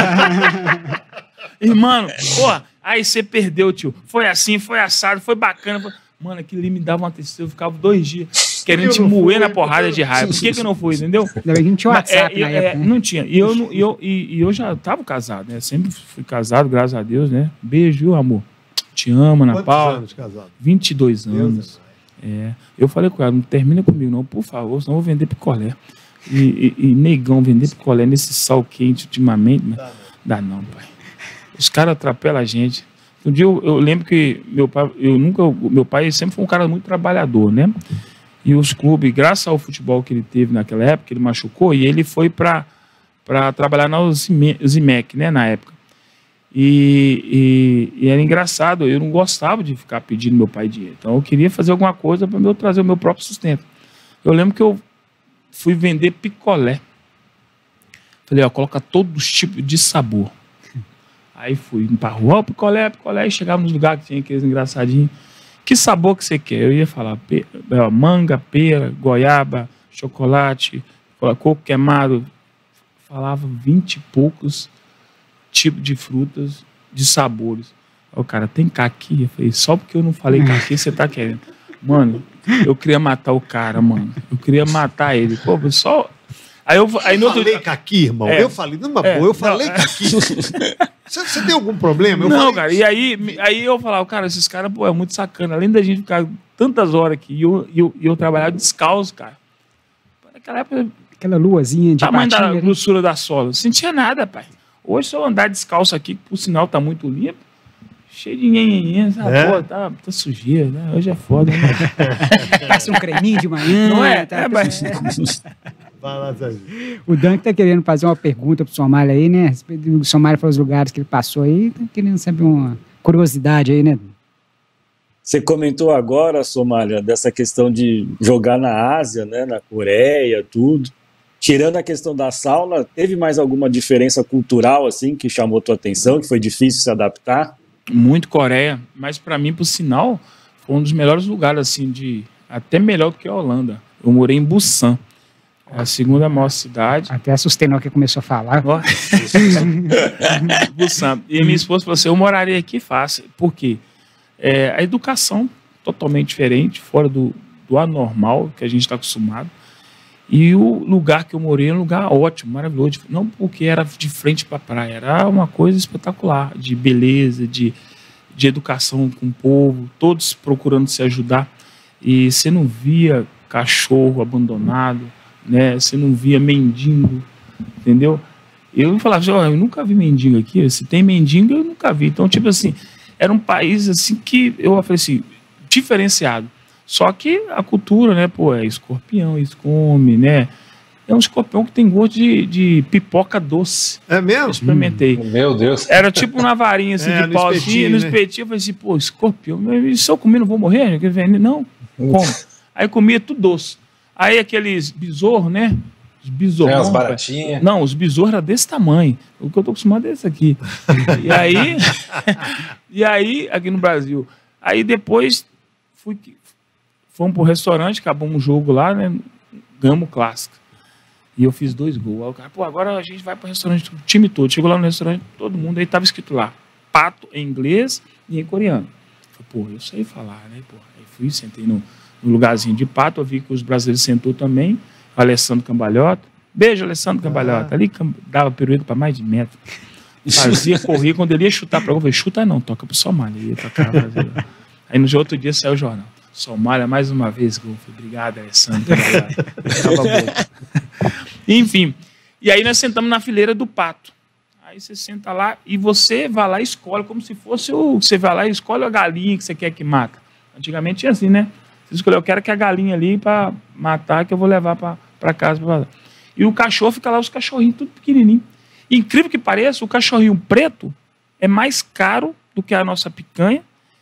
E, mano, porra, aí você perdeu, tio. Foi assim, foi assado, foi bacana. Mano, aquilo ali me dava uma tristeza, eu ficava 2 dias querendo te moer na porrada de raiva. Por que eu não fui, entendeu? Ainda bem que não tinha WhatsApp na época, né? Não tinha. E eu já estava casado, né? Sempre fui casado, graças a Deus, né? Beijo, viu, amor? Te amo, Ana Paula. Quantos anos de casado? 22 anos. Eu falei com ela, não termina comigo não, por favor, senão eu vou vender picolé. E negão, vender picolé nesse sol quente ultimamente, dá não, pai. Os caras atropelam a gente. Um dia eu lembro que meu pai sempre foi um cara muito trabalhador, né? E os clubes, graças ao futebol que ele teve naquela época, ele machucou e ele foi para trabalhar na Zimec, né, na época. E era engraçado, eu não gostava de ficar pedindo meu pai dinheiro. Então eu queria fazer alguma coisa para eu trazer o meu próprio sustento. Eu lembro que eu fui vender picolé. Falei, ó, coloca todos os tipos de sabor. Aí fui pra rua, picolé, e chegava nos lugares que tinha aqueles engraçadinhos. Que sabor que você quer? Eu ia falar manga, pera, goiaba, chocolate, coco queimado. Falava 20 e poucos tipos de frutas, de sabores. Aí o cara, tem caqui? Eu falei, só porque eu não falei caqui, você tá querendo. Mano, eu queria matar o cara, mano. Eu queria matar ele. Pô, só... Aí no outro falei caqui, irmão. Eu falei, numa boa, eu falei caqui. Você tem algum problema? Cara, e aí eu falava, cara, esses caras, pô, é muito sacana. Além da gente ficar tantas horas aqui, e eu trabalhava descalço, cara. Naquela época... Aquela luazinha de tamanho da né? grossura da sola. Não sentia nada, pai. Hoje, se eu andar descalço aqui, que por sinal tá muito limpo, cheio de nhenhenhen, pô, tá sujeira, né? Hoje é foda, né? Passa um creminho de manhã. Não é? Tá, Vai lá, Zé. O Dan que tá querendo fazer uma pergunta pro Somália aí, né? O Somália foi os lugares que ele passou aí, tá querendo saber uma curiosidade aí, né? Você comentou agora, Somália, dessa questão de jogar na Ásia, né? Na Coreia, tudo. Tirando a questão da sauna, teve mais alguma diferença cultural, assim, que chamou tua atenção, que foi difícil se adaptar? Muito Coreia, mas para mim, por sinal, foi um dos melhores lugares, assim, até melhor do que a Holanda. Eu morei em Busan, é a segunda maior cidade. Até assustei na hora que começou a falar. Busan. E minha esposa falou assim, eu moraria aqui fácil. Por quê? A educação totalmente diferente, fora do anormal que a gente está acostumado. E o lugar que eu morei era um lugar ótimo, maravilhoso. Não porque era de frente para a praia, era uma coisa espetacular, de beleza, de educação com o povo, todos procurando se ajudar. E você não via cachorro abandonado, né? Você não via mendigo, entendeu? Eu falava assim, eu nunca vi mendigo aqui, se tem mendigo eu nunca vi. Então, tipo assim, era um país assim que eu falei assim, diferenciado. Só que a cultura, né, pô, é escorpião, eles comem, né? É um escorpião que tem gosto de pipoca doce. É mesmo? Eu experimentei. Meu Deus. Era tipo uma varinha assim de pau assim, no espetinho, eu falei assim, pô, escorpião, mas se eu comer não vou morrer? Não, como. Aí comia tudo doce. Aí aqueles besouros, né? Os besouros. As baratinhas. Não, os besouros eram desse tamanho. O que eu tô acostumado é esse aqui. E aí, aqui no Brasil. Aí depois fomos pro restaurante, acabamos um jogo lá, né? Ganhamos o clássico. E eu fiz 2 gols. Aí o cara, pô, agora a gente vai pro restaurante, o time todo. Chegou lá no restaurante, todo mundo, aí tava escrito lá, pato em inglês e em coreano. Eu falei, pô, eu sei falar, né, pô. Aí fui, sentei no lugarzinho de pato, eu vi que os brasileiros sentou também, o Alessandro Cambalhota. Beijo, Alessandro Cambalhota. Ali dava pirueta para mais de metro. Fazia, corria, quando ele ia chutar para eu falei, chuta não, toca pro Somália. Ele ia tocar, aí no outro dia saiu o jornal. Somália mais uma vez, gol. Obrigado, Alessandro Cambalhota. Enfim, e aí nós sentamos na fileira do pato. Aí você senta lá e você vai lá e escolhe, como se fosse você vai lá e escolhe a galinha que você quer que mata. Antigamente tinha assim, né? Você escolheu, eu quero que a galinha ali para matar, que eu vou levar para casa. E o cachorro fica lá, os cachorrinhos tudo pequenininho. E, incrível que pareça, o cachorrinho preto é mais caro do que a nossa picanha.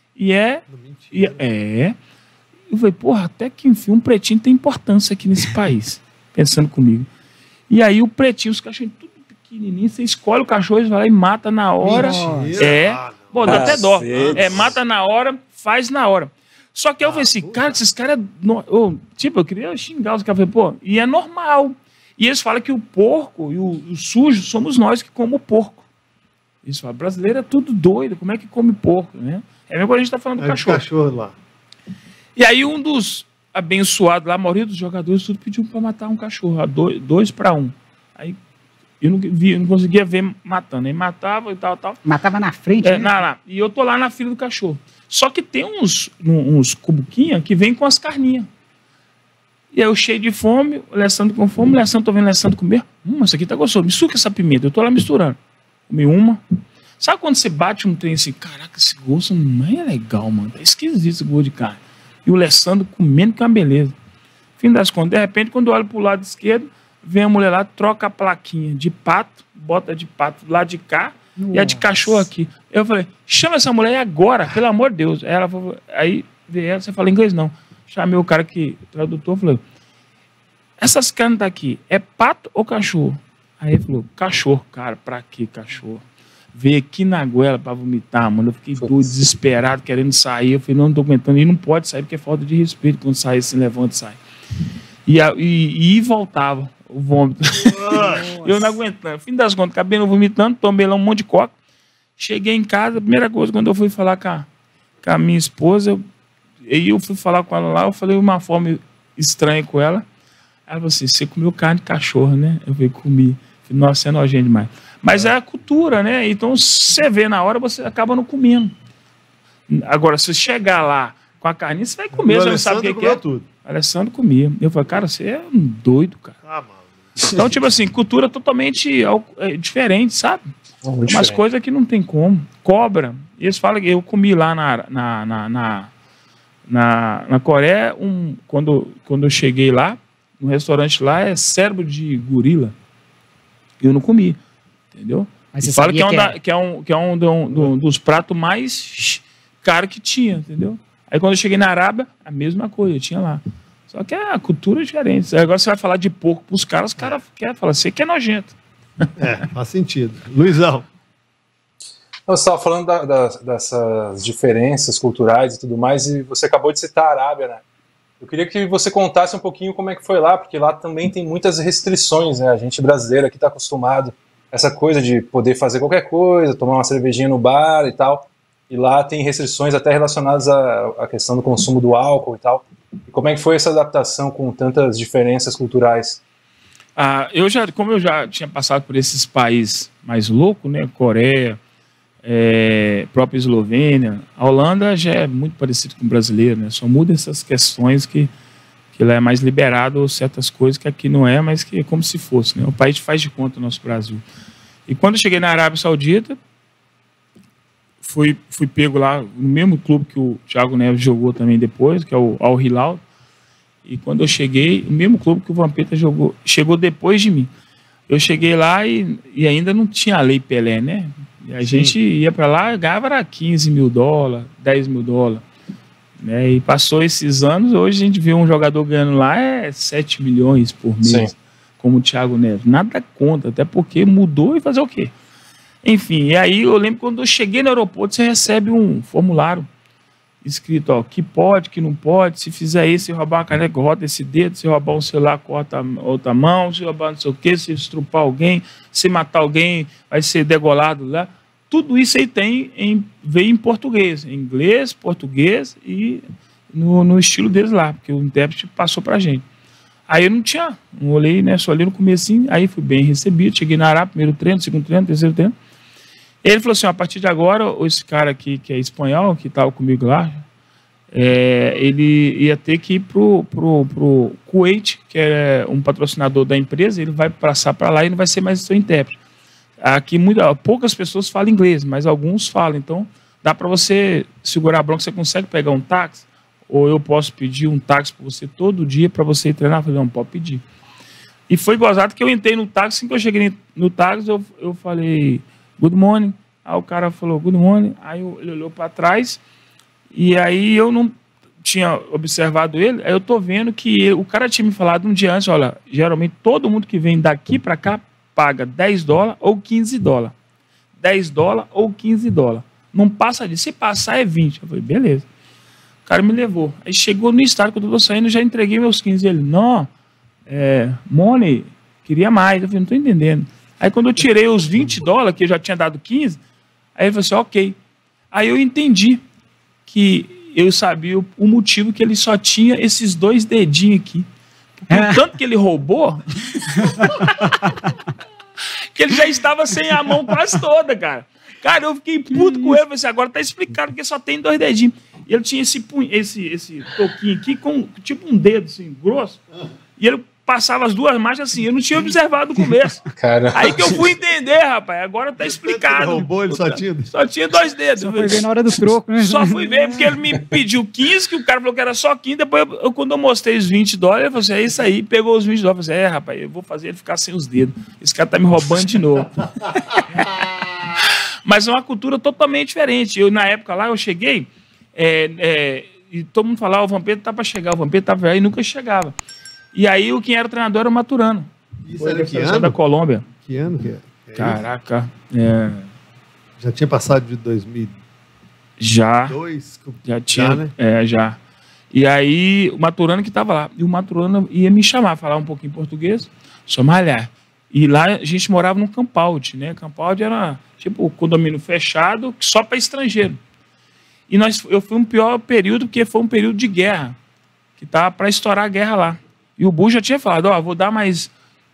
Eu falei, porra, até que enfim, um pretinho tem importância aqui nesse país. Pensando comigo. E aí o pretinho, os cachorrinhos tudo pequenininho, você escolhe o cachorro, você vai lá e mata na hora. Bom, dá até dó. Mata na hora, faz na hora. Só que eu falei assim, cara, esses caras... Tipo, eu queria xingar os caras. Pô, e é normal. E eles falam que o porco e o sujo somos nós que comemos porco. Eles falam, brasileiro é tudo doido, como é que come porco, né? É mesmo quando a gente tá falando do cachorro. Cachorro lá. E aí um dos abençoados lá, a maioria dos jogadores, tudo pediu para matar um cachorro, 2-1. Aí eu não conseguia ver matando. Aí matava e tal. Matava na frente, né? E eu tô lá na fila do cachorro. Só que tem uns cubuquinhos que vem com as carninhas. E aí eu cheio de fome, o Alessandro com fome, o Alessandro, tô vendo o Alessandro comer. Isso aqui tá gostoso, me suca essa pimenta. Eu tô lá misturando. Comi uma. Sabe quando você bate um trem assim, caraca, esse gosto não é legal, mano. Tá esquisito esse gosto de carne. E o Alessandro comendo que é uma beleza. Fim das contas, de repente, quando eu olho pro lado esquerdo, vem a mulher lá, troca a plaquinha de pato, bota de pato lá de cá. Nossa. E a de cachorro aqui. Eu falei, chama essa mulher agora, pelo amor de Deus. Ela falou, aí veio ela, você fala inglês não. Chamei o cara que, tradutor, falou, essas carnes daqui, é pato ou cachorro? Aí ele falou, cachorro, cara, pra que cachorro? Veio aqui na goela pra vomitar, mano. Eu fiquei doido, desesperado, querendo sair. Eu falei, não tô aguentando. E não pode sair porque é falta de respeito. Quando sai, se levanta e sai. E voltava o vômito. Eu não aguentando. Fim das contas, acabei vomitando, tomei lá um monte de coca. Cheguei em casa, a primeira coisa, quando eu fui falar com a minha esposa, eu fui falar com ela lá, eu falei uma forma estranha com ela. Ela falou assim, você comeu carne de cachorro, né? Eu falei, comi. Falei, nossa, é nojento demais. Mas é a cultura, né? Então, você vê na hora, você acaba não comendo. Agora, se você chegar lá com a carninha, você vai comer, você não sabe o que é. Tudo. Alessandro comia. Eu falei, cara, você é um doido, cara. Mano. Então, tipo assim, cultura totalmente diferente, sabe? Umas coisas que não tem como. Cobra. Eles falam que eu comi lá na Coreia, quando eu cheguei lá, no restaurante lá, é cérebro de gorila. Eu não comi. Entendeu? Mas você fala que é um dos pratos mais caros que tinha, entendeu? Aí quando eu cheguei na Arábia, a mesma coisa, eu tinha lá. Só que a cultura é diferente. Agora você vai falar de porco pros caras, os caras querem falar, você que é nojento. Faz sentido. Luizão. Você estava falando dessas diferenças culturais e tudo mais, e você acabou de citar a Arábia, né? Eu queria que você contasse um pouquinho como é que foi lá, porque lá também tem muitas restrições, né? A gente brasileiro aqui está acostumado essa coisa de poder fazer qualquer coisa, tomar uma cervejinha no bar e tal, e lá tem restrições até relacionadas à questão do consumo do álcool e tal. E como é que foi essa adaptação com tantas diferenças culturais? Como eu já tinha passado por esses países mais loucos, né, Coreia, própria Eslovênia, a Holanda já é muito parecido com o brasileiro, né, só muda essas questões que lá é mais liberado, certas coisas que aqui não é, mas que é como se fosse, né, o país faz de conta o nosso Brasil. E quando eu cheguei na Arábia Saudita, fui pego lá no mesmo clube que o Thiago Neves jogou também depois, que é o Al Hilal. E quando eu cheguei, o mesmo clube que o Vampeta jogou, chegou depois de mim. Eu cheguei lá e ainda não tinha a Lei Pelé, né? E a gente ia para lá, ganhava era $15 mil, $10 mil. Né? E passou esses anos, hoje a gente vê um jogador ganhando lá 7 milhões por mês, Sim. como o Thiago Neves. Nada conta, até porque mudou e fazer o quê? Enfim, e aí eu lembro quando eu cheguei no aeroporto, você recebe um formulário escrito, ó, que pode, que não pode, se fizer isso, se roubar uma caneca, corta esse dedo, se roubar um celular, corta a outra mão, se roubar não sei o quê, se estrupar alguém, se matar alguém, vai ser degolado lá. Tudo isso aí veio em português, em inglês, português e no estilo deles lá, porque o intérprete passou pra gente. Aí eu não olhei, né, só olhei no comecinho, aí fui bem recebido, cheguei na Arábia, primeiro treino, segundo treino, terceiro treino. Ele falou assim, a partir de agora, esse cara aqui, que é espanhol, que estava comigo lá, ele ia ter que ir pro Kuwait, que é um patrocinador da empresa, ele vai passar para lá e não vai ser mais seu intérprete. Aqui poucas pessoas falam inglês, mas alguns falam, então dá para você segurar a bronca, você consegue pegar um táxi, ou eu posso pedir um táxi para você todo dia para você ir treinar? Eu falei, não, pode pedir. E foi gozado que eu entrei no táxi, assim que eu cheguei no táxi, eu falei... Good morning. Aí o cara falou, good morning. Aí ele olhou para trás e aí eu não tinha observado ele. Aí eu tô vendo que o cara tinha me falado um dia antes, olha, geralmente todo mundo que vem daqui para cá paga $10 ou $15. $10 ou $15. Não passa disso. Se passar é 20. Eu falei, beleza. O cara me levou. Aí chegou no estádio, quando eu tô saindo, eu já entreguei meus 15. Ele, não, money, queria mais. Eu falei, não tô entendendo. Aí quando eu tirei os $20, que eu já tinha dado 15, aí ele falou assim, ok. Aí eu entendi que eu sabia o motivo que ele só tinha esses 2 dedinhos aqui. Porque o tanto que ele roubou, que ele já estava sem a mão quase toda, cara. Cara, eu fiquei puto com ele, falei assim, agora tá explicado porque só tem 2 dedinhos. E ele tinha esse toquinho aqui com tipo um dedo assim, grosso, e ele passava as 2 marchas assim, eu não tinha observado no começo. Cara. Aí que eu fui entender, rapaz, agora tá explicado. Ele roubou, ele só tinha 2 dedos. Só foi ver na hora do troco, né? Só fui ver, porque ele me pediu 15, que o cara falou que era só 15, depois quando eu mostrei os $20, ele falou assim, é isso aí, pegou os $20, eu falei assim, rapaz, eu vou fazer ele ficar sem os dedos. Esse cara tá me roubando de novo. Mas é uma cultura totalmente diferente. Eu, na época lá, eu cheguei, e todo mundo falava, o Vampeta tá para chegar, o Vampeta tava aí e nunca chegava. E aí, quem era o treinador era o Maturano. Isso era que ano? Da Colômbia. Que ano que é? Caraca. Já tinha passado de 2002? Já tinha, né? já. E aí, o Maturano que estava lá. E o Maturano ia me chamar, falar um pouquinho em português, Somália. E lá a gente morava num campalde, né? Campalde era tipo condomínio fechado, só para estrangeiro. E eu fui um pior período, porque foi um período de guerra, que tava para estourar a guerra lá. E o Bush já tinha falado, vou dar mais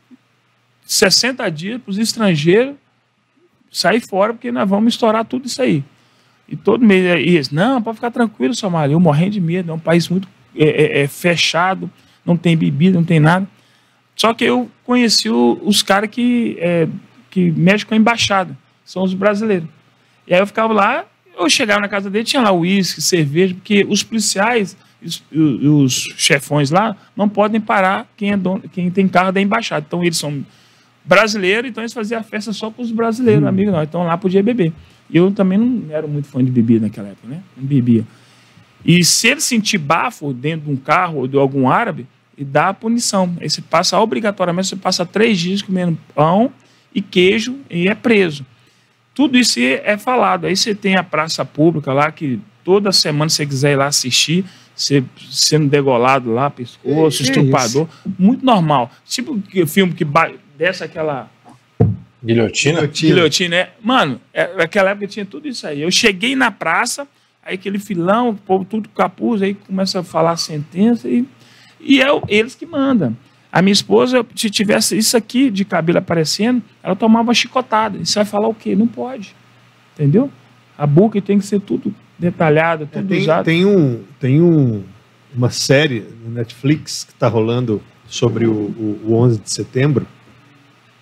60 dias para os estrangeiros sair fora, porque nós vamos estourar tudo isso aí. E todo mês, não, pode ficar tranquilo, Somália, eu morrendo de medo, é um país muito fechado, não tem bebida, não tem nada. Só que eu conheci os caras que mexem com a embaixada, são os brasileiros. E aí eu ficava lá, eu chegava na casa dele, tinha lá uísque, cerveja, porque os policiais... Os chefões lá não podem parar quem tem carro da embaixada. Então eles são brasileiros, então eles faziam a festa só com os brasileiros, amigos não. Então lá podia beber. E eu também não era muito fã de bebida naquela época, né? Não bebia. E se ele sentir bafo dentro de um carro ou de algum árabe, ele dá a punição. Aí você passa, obrigatoriamente, você passa 3 dias comendo pão e queijo e é preso. Tudo isso é falado. Aí você tem a praça pública lá, que toda semana, se você quiser ir lá assistir, você sendo degolado lá, pescoço, estrupador, muito normal. Tipo filme que desce aquela... Guilhotina? Guilhotina, né? Mano, naquela época tinha tudo isso aí. Eu cheguei na praça, aí aquele filão, o povo tudo capuz, aí começa a falar a sentença e eles que mandam. A minha esposa, se tivesse isso aqui de cabelo aparecendo, ela tomava uma chicotada. E você vai falar o quê? Não pode. Entendeu? A boca tem que ser tudo detalhada, tudo usado. Tem uma série no Netflix que está rolando sobre o 11 de setembro,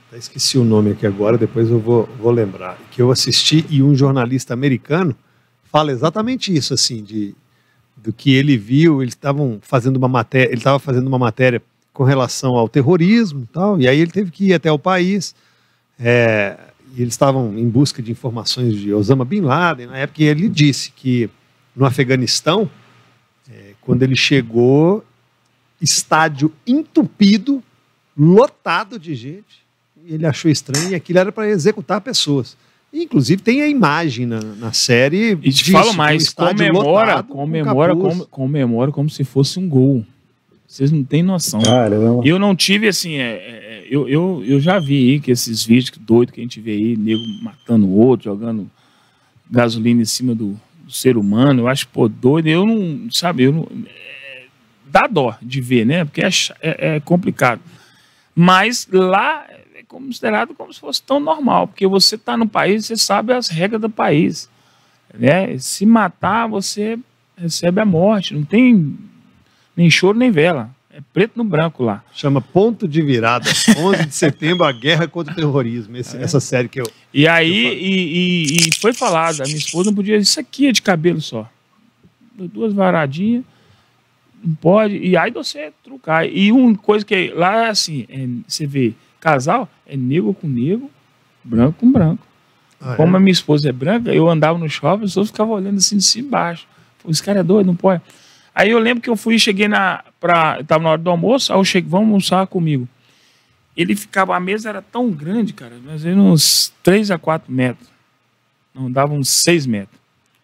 Até esqueci o nome aqui agora, depois eu vou lembrar. Que eu assisti e um jornalista americano fala exatamente isso, assim, do que ele viu. Eles estavam fazendo uma matéria, ele estava fazendo uma matéria com relação ao terrorismo e tal, e aí ele teve que ir até o país, e eles estavam em busca de informações de Osama Bin Laden, na época, e ele disse que no Afeganistão, quando ele chegou, estádio entupido, lotado de gente, e ele achou estranho, e aquilo era para executar pessoas. E, inclusive tem a imagem na série. E te falo mais, comemora como se fosse um gol. Vocês não têm noção. Caramba. Eu não tive assim, eu já vi aí que esses vídeos doidos que a gente vê aí, nego matando o outro, jogando gasolina em cima do ser humano, eu acho, pô, doido. Eu não, sabe, dá dó de ver, né? Porque é complicado. Mas lá é considerado como se fosse tão normal, porque você está no país, você sabe as regras do país, né? Se matar, você recebe a morte, não tem nem choro nem vela, é preto no branco lá. Chama Ponto de Virada, 11 de setembro, a guerra contra o terrorismo, essa série que eu... E aí, e foi falado, a minha esposa não podia, isso aqui é de cabelo só, 2 varadinhas, não pode, e aí você trucar. E uma coisa que lá é assim, você vê, casal é negro com negro, branco com branco. Como a minha esposa é branca, eu andava no shopping, as pessoas ficavam olhando assim de cima e embaixo. Esse cara é doido, não pode. Aí eu lembro que eu cheguei estava na hora do almoço, aí eu cheguei, vamos almoçar comigo. Ele ficava, a mesa era tão grande, cara, mas era uns 3 a 4 metros. Não, dava uns 6 metros.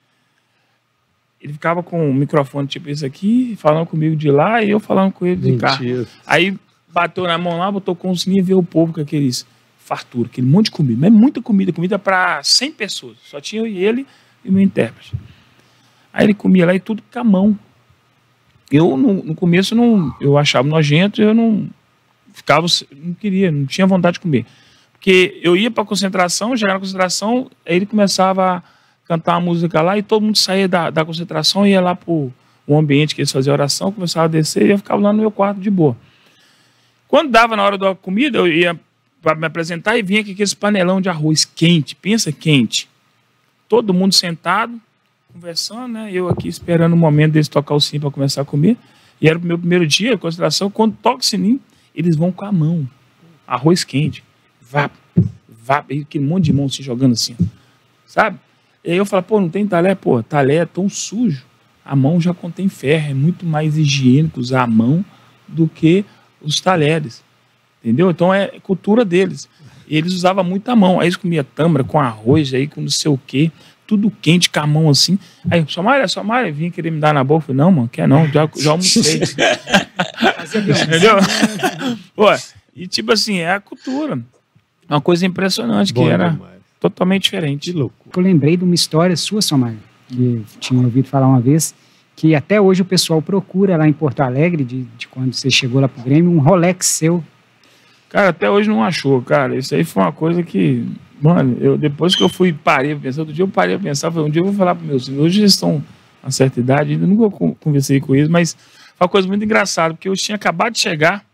Ele ficava com o microfone tipo esse aqui, falando comigo de lá, e eu falando com ele de cá. Aí bateu na mão lá, botou com e veio o povo com aqueles fartura, aquele monte de comida. Mas muita comida para 100 pessoas. Só tinha eu e ele e o meu intérprete. Aí ele comia lá e tudo com a mão. Eu, no começo, eu achava nojento, eu não queria, não tinha vontade de comer. Porque eu ia para a concentração, chegava na concentração, aí ele começava a cantar uma música lá e todo mundo saía da concentração e ia lá para o ambiente que eles faziam oração, começava a descer e eu ficava lá no meu quarto de boa. Quando dava na hora da comida, eu ia para me apresentar e vinha com aqueles panelão de arroz quente, pensa quente. Todo mundo sentado, conversando, né? Eu aqui esperando o momento deles tocar o sino para começar a comer. E era o meu primeiro dia, concentração, quando toca o sininho, eles vão com a mão. Arroz quente. Vá, aquele monte de mão se jogando assim, sabe? E aí eu falo, pô, não tem talher? Pô, talher é tão sujo. A mão já contém ferro, é muito mais higiênico usar a mão do que os talheres. Entendeu? Então é cultura deles. E eles usavam muito a mão. Aí eles comiam tâmara com arroz, aí com não sei o quê, tudo quente com a mão assim. Aí, Somália, vinha querer me dar na boca. Eu falei, não, mano, quer não, já almocei. Entendeu? Pô, e tipo assim, é a cultura. Uma coisa impressionante, que era totalmente diferente. Que louco. Eu lembrei de uma história sua, Somália, que eu tinha ouvido falar uma vez, que até hoje o pessoal procura lá em Porto Alegre, de quando você chegou lá pro Grêmio, um Rolex seu. Cara, até hoje não achou, cara. Isso aí foi uma coisa que... Mano, depois que eu parei a pensar, outro dia eu parei a pensar, falei, um dia eu vou falar para meus filhos, hoje eles estão a certa idade, ainda nunca conversei com eles, mas foi uma coisa muito engraçada, porque eu tinha acabado de chegar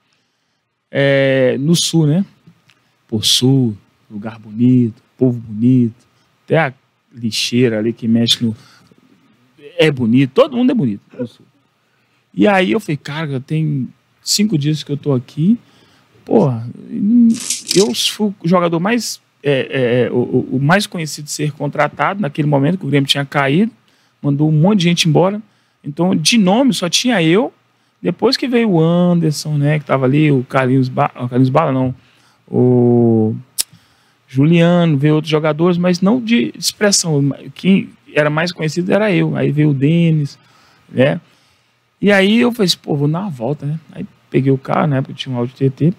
no Sul, né? Por Sul, lugar bonito, povo bonito, até a lixeira ali que mexe no... É bonito, todo mundo é bonito no Sul. E aí eu falei, cara, já tem 5 dias que eu tô aqui, porra, eu fui o jogador mais... o mais conhecido de ser contratado naquele momento que o Grêmio tinha caído, mandou um monte de gente embora, então de nome só tinha eu, depois que veio o Anderson, né, que estava ali, o Carlinhos Bala não, o Juliano, veio outros jogadores, mas não de expressão, quem era mais conhecido era eu, aí veio o Denis, né, e aí eu falei, pô, vou dar uma volta, né, aí peguei o carro, né, porque tinha um Audi TT,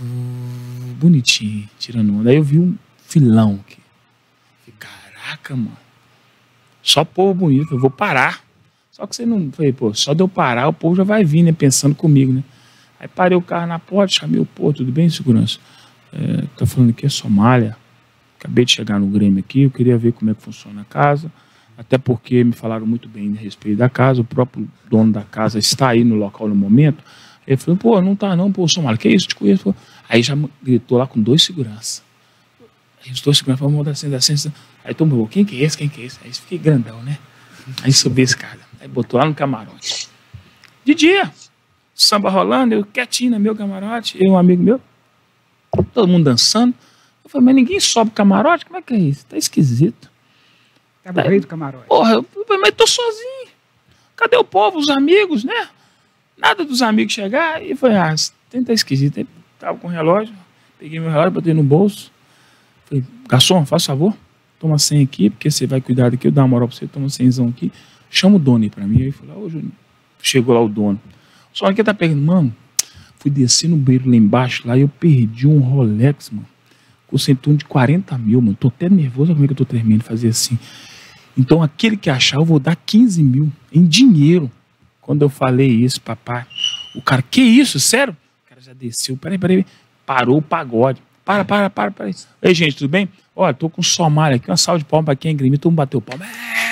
bonitinho, tirando onda, aí eu vi um filão aqui. Caraca, mano. Só povo bonito, eu vou parar. Só que você não... Falei, pô, só de eu parar, o povo já vai vir, né? Pensando comigo, né? Aí parei o carro na porta, chamei o pô, tudo bem, segurança? Tá falando aqui é Somália. Acabei de chegar no Grêmio aqui, eu queria ver como é que funciona a casa. Até porque me falaram muito bem a respeito da casa, o próprio dono da casa está aí no local no momento. Ele falou, pô, não tá não, pô, Somália, que isso? Te conheço. Aí já gritou lá com 2 seguranças. Aí os 2 seguranças falaram, assim. Aí todo mundo, quem que é esse? Aí fiquei grandão, né? Aí subi a escada. Aí botou lá no camarote. De dia, samba rolando, eu quietinho no meu camarote, eu e um amigo meu, todo mundo dançando. Eu falei, mas ninguém sobe o camarote? Como é que é isso? Tá esquisito. Tá no meio do camarote. Porra, eu falei, mas tô sozinho. Cadê o povo, os amigos, né? Nada dos amigos chegar. E foi, tá esquisito. Aí tava com o relógio, peguei meu relógio, botei no bolso. Falei, garçom, faz favor, toma 100 aqui, porque você vai cuidar daqui, eu dou uma moral pra você, toma 100zão aqui. Chama o dono aí pra mim. Aí falei, ô Júnior. Chegou lá o dono. Só que ele tá pegando, mano, fui descer no banheiro lá embaixo, lá, e eu perdi um Rolex, mano, com o centuro de 40 mil, mano. Tô até nervoso, como é que eu tô tremendo fazer assim. Então, aquele que achar, eu vou dar 15 mil em dinheiro. Quando eu falei isso, papai, o cara, que isso, sério? O cara já desceu, peraí, parou o pagode. Para. Ei, gente, tudo bem? Olha, tô com o Somália aqui, uma salva de palmas pra quem é gremista, todo mundo bateu palma.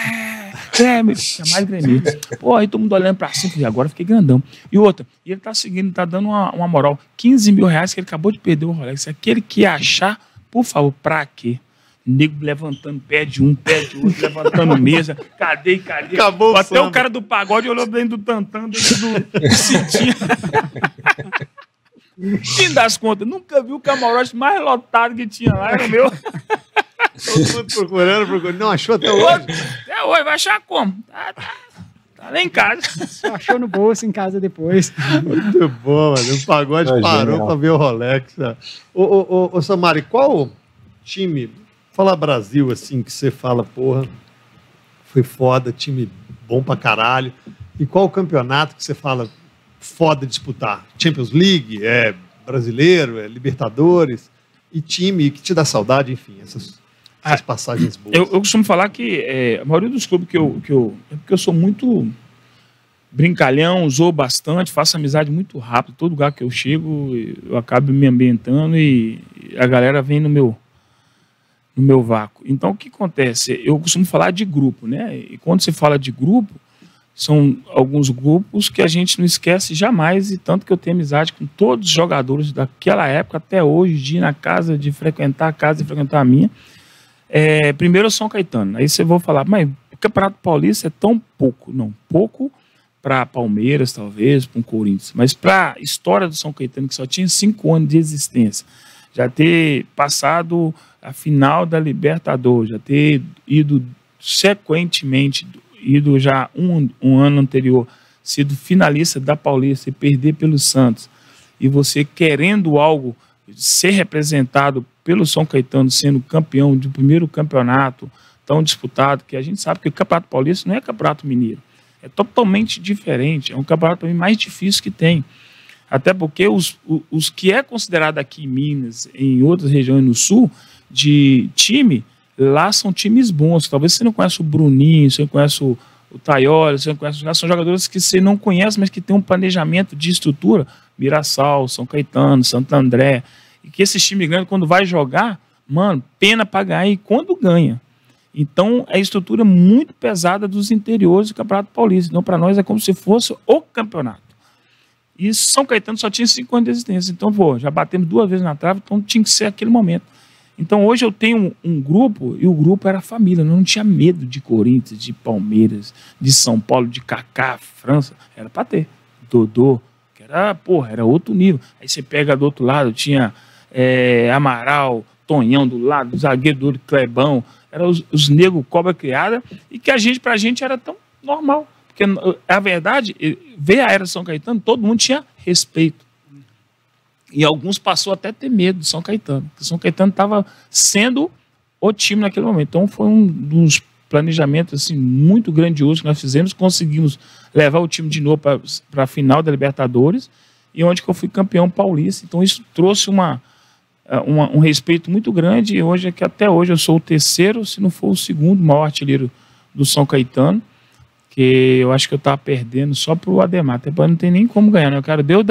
Mais gremista. Pô, aí todo mundo olhando pra cima, e agora eu fiquei grandão. E outra, e ele tá seguindo, tá dando uma moral. 15 mil reais que ele acabou de perder o Rolex. Aquele que achar, por favor, pra quê? Nego levantando pé de um, pé de outro, levantando mesa. Cadê? Acabou o Até samba. o cara do pagode olhou dentro do tantã, dentro do cintinho. Fim das contas, nunca vi o camarote mais lotado que tinha lá, era o meu. Todo mundo procurando. Não achou até hoje? Até hoje, vai achar como? Tá lá em casa. Só achou no bolso em casa depois. Muito bom, mano. O pagode parou pra ver o Rolex. Ô Samari, qual time, fala Brasil, assim, que você fala, porra, foi foda, time bom pra caralho. E qual o campeonato que você fala, foda disputar? Champions League, brasileiro, Libertadores, e time que te dá saudade, enfim, essas passagens boas. Eu costumo falar que a maioria dos clubes é porque eu sou muito brincalhão, usou bastante, faço amizade muito rápido. Todo lugar que eu chego, eu acabo me ambientando e a galera vem no meu vácuo. Então, o que acontece? Eu costumo falar de grupo, né? E quando você fala de grupo, são alguns grupos que a gente não esquece jamais, e tanto que eu tenho amizade com todos os jogadores daquela época até hoje, de ir na casa, de frequentar a casa, de frequentar a minha. Primeiro o São Caetano. Aí você vai falar, mas o Campeonato Paulista é tão pouco. Não, pouco para Palmeiras, talvez, para um Corinthians, mas para a história do São Caetano, que só tinha 5 anos de existência, já ter passado a final da Libertadores, já ter ido sequentemente, ido já um ano anterior, sido finalista da Paulista e perder pelo Santos, e você querendo algo, ser representado pelo São Caetano, sendo campeão do primeiro campeonato tão disputado, que a gente sabe que o Campeonato Paulista não é Campeonato Mineiro, é totalmente diferente, é um campeonato para mim mais difícil que tem, até porque os que é considerado aqui em Minas, em outras regiões no Sul, de time, lá são times bons. Talvez você não conheça o Bruninho, você não conhece o Taioli, você não conhece, são jogadores que você não conhece, mas que tem um planejamento de estrutura. Mirassol, São Caetano, Santo André, e que esses times grandes, quando vai jogar, mano, pena para ganhar, e quando ganha. Então, é a estrutura muito pesada dos interiores do Campeonato Paulista. Então, para nós, é como se fosse o campeonato. E São Caetano só tinha 5 anos de existência. Então, já batemos 2 vezes na trave, então tinha que ser aquele momento. Então, hoje eu tenho um grupo, e o grupo era família. Eu não tinha medo de Corinthians, de Palmeiras, de São Paulo, de Kaká, França. Era para ter. Dodô, que era outro nível. Aí você pega do outro lado, tinha Amaral, Tonhão do lado, zagueiro do outro, Clebão. Eram os negros cobra criada, e que pra gente era tão normal. Porque, a verdade, ver a era São Caetano, todo mundo tinha respeito. E alguns passou até a ter medo de São Caetano. Porque São Caetano estava sendo o time naquele momento. Então foi um dos planejamentos assim, muito grandiosos que nós fizemos. Conseguimos levar o time de novo para a final da Libertadores, e onde que eu fui campeão paulista. Então isso trouxe um respeito muito grande. E hoje, que até hoje eu sou o 3º, se não for o 2º maior artilheiro do São Caetano. Que eu acho que eu tava perdendo só pro Ademar, até não tem nem como ganhar, né? O cara deu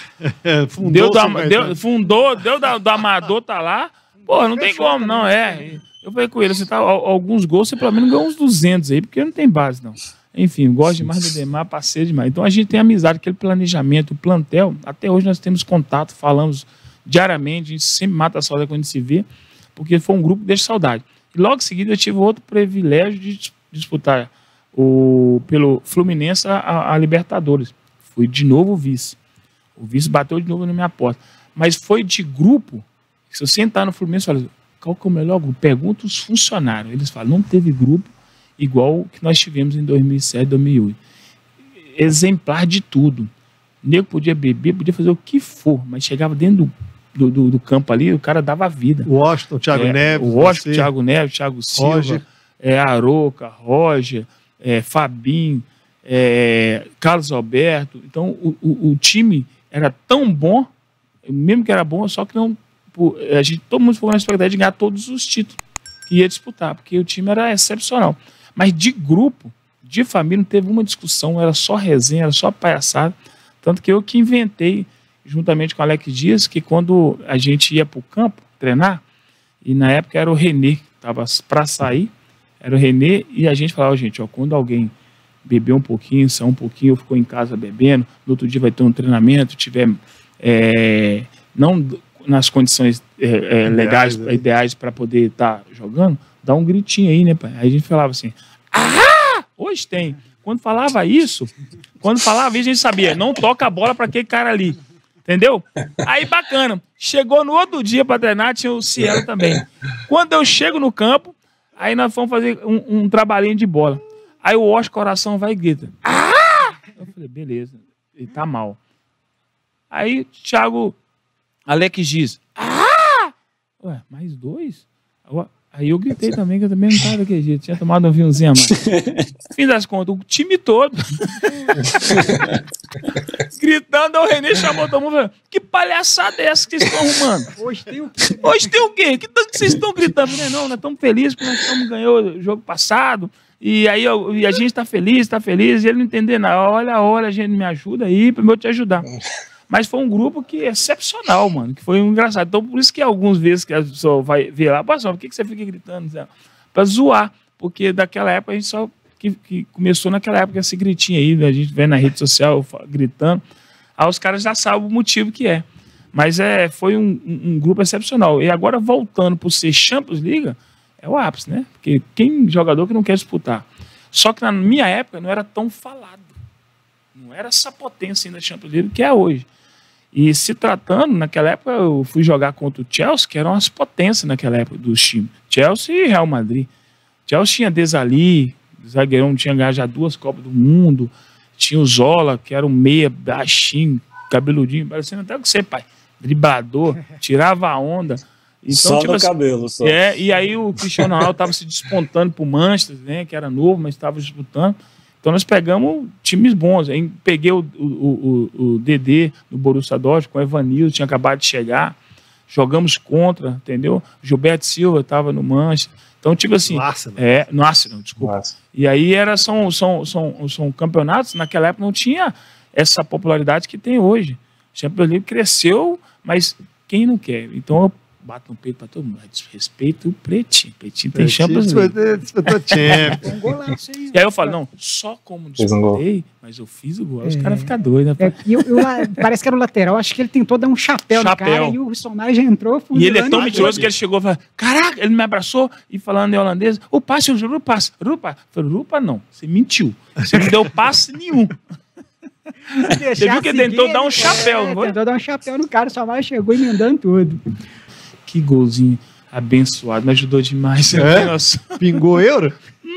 do Amador, tá lá, pô, não tem como, não, eu falei com ele, você tá, alguns gols, você pelo menos ganhou uns 200 aí, porque não tem base, não. Enfim, gosto demais do Ademar, passei demais. Então a gente tem amizade, aquele planejamento, o plantel, até hoje nós temos contato, falamos diariamente, a gente sempre mata a saudade quando a gente se vê, porque foi um grupo que deixa saudade. E logo em seguida eu tive outro privilégio de disputar pelo Fluminense a Libertadores. Fui de novo vice. O vice bateu de novo na minha porta. Mas foi de grupo. Se você entrar no Fluminense, fala, qual que é o melhor grupo? Pergunta os funcionários. Eles falam, não teve grupo igual o que nós tivemos em 2007, 2008. Exemplar de tudo. O nego podia beber, podia fazer o que for, mas chegava dentro do campo ali, o cara dava a vida. O Washington, o Thiago Neves. O Washington, o Thiago Neves, o Thiago Silva, Roger. Aroca, Roger, Fabinho, Carlos Alberto. Então, o time era tão bom, mesmo que era bom, só que não... todo mundo ficou na expectativa de ganhar todos os títulos que ia disputar, porque o time era excepcional. Mas de grupo, de família, não teve uma discussão, era só resenha, era só palhaçada. Tanto que eu que inventei, juntamente com o Alex Dias, que quando a gente ia para o campo treinar, e na época era o Renê, que estava para sair, era o Renê, e a gente falava, gente, quando alguém beber um pouquinho, sair um pouquinho, ou ficou em casa bebendo, no outro dia vai ter um treinamento, tiver não nas condições legais, ideais para poder estar jogando, dá um gritinho aí, né, pai? Aí a gente falava assim, hoje tem. Quando falava isso, a gente sabia, não toca a bola para aquele cara ali. Entendeu? Aí bacana. Chegou no outro dia para treinar, tinha o Cielo também. Quando eu chego no campo, aí nós fomos fazer um trabalhinho de bola. Aí o Oscar Coração vai e grita. Eu falei, beleza, ele tá mal. Aí Thiago Alex diz, ué, mais 2? Aí eu gritei também, que eu também não estava daquele jeito. Tinha tomado um vinhozinho a mais. Fim das contas, o time todo. Gritando, o Renê chamou todo mundo e falou, que palhaçada é essa que vocês estão arrumando? Hoje tem o quê? Hoje tem o quê? Que tanto que vocês estão gritando? Eu falei, não, nós estamos felizes porque nós ganhou o jogo passado. E aí e a gente está feliz. E ele não entender nada. Olha, a gente me ajuda aí para eu te ajudar. Mas foi um grupo que é excepcional, mano, que foi engraçado. Então, por isso que algumas vezes que a pessoa vai ver lá, por que você fica gritando? Pra zoar, porque daquela época a gente só... Que começou naquela época esse gritinho aí, a gente vê na rede social gritando, aí os caras já sabem o motivo que é. Mas foi um grupo excepcional. E agora, voltando para ser Champions League, é o ápice, né? Porque quem jogador que não quer disputar. Só que na minha época não era tão falado. Não era essa potência ainda da Champions League que é hoje. E se tratando, naquela época eu fui jogar contra o Chelsea, que eram as potências naquela época dos times. Chelsea e Real Madrid. Chelsea tinha Desali, zagueirão, tinha ganhado já 2 Copas do Mundo. Tinha o Zola, que era um meia baixinho, cabeludinho, parecendo até que você, pai. Driblador, tirava a onda. Então, só tipo, no cabelo, só. E aí o Cristiano Ronaldo estava se despontando pro Manchester, né, que era novo, mas estava disputando. Então nós pegamos times bons. Aí peguei o Dedê do Borussia Dortmund com o Evanildo, tinha acabado de chegar. Jogamos contra, entendeu? Gilberto Silva estava no Manchester. Então, tipo assim... No Arsenal, desculpa. Nossa. E aí são campeonatos, naquela época não tinha essa popularidade que tem hoje. O Champions League cresceu, mas quem não quer? Então eu bato no peito para todo mundo. Respeito o Pretinho. Pretinho tem Champions League. Um golaço aí. E aí eu falo, não, só como disputei, mas eu fiz o gol. Aí os caras ficam doidos, né? Parece que era o lateral. Acho que ele tentou dar um chapéu no cara e o Somália já entrou. E ele é tão mentiroso que ele chegou e falou, caraca, ele me abraçou e falando em holandês, o passe, eu juro, passe. Rupa. Eu falei, Rupa não, você mentiu. Você não deu passe nenhum. Você viu que ele tentou dar um chapéu, não foi? Tentou dar um chapéu no cara, o Somália chegou emendando tudo. Que golzinho abençoado, me ajudou demais. Pingou euro?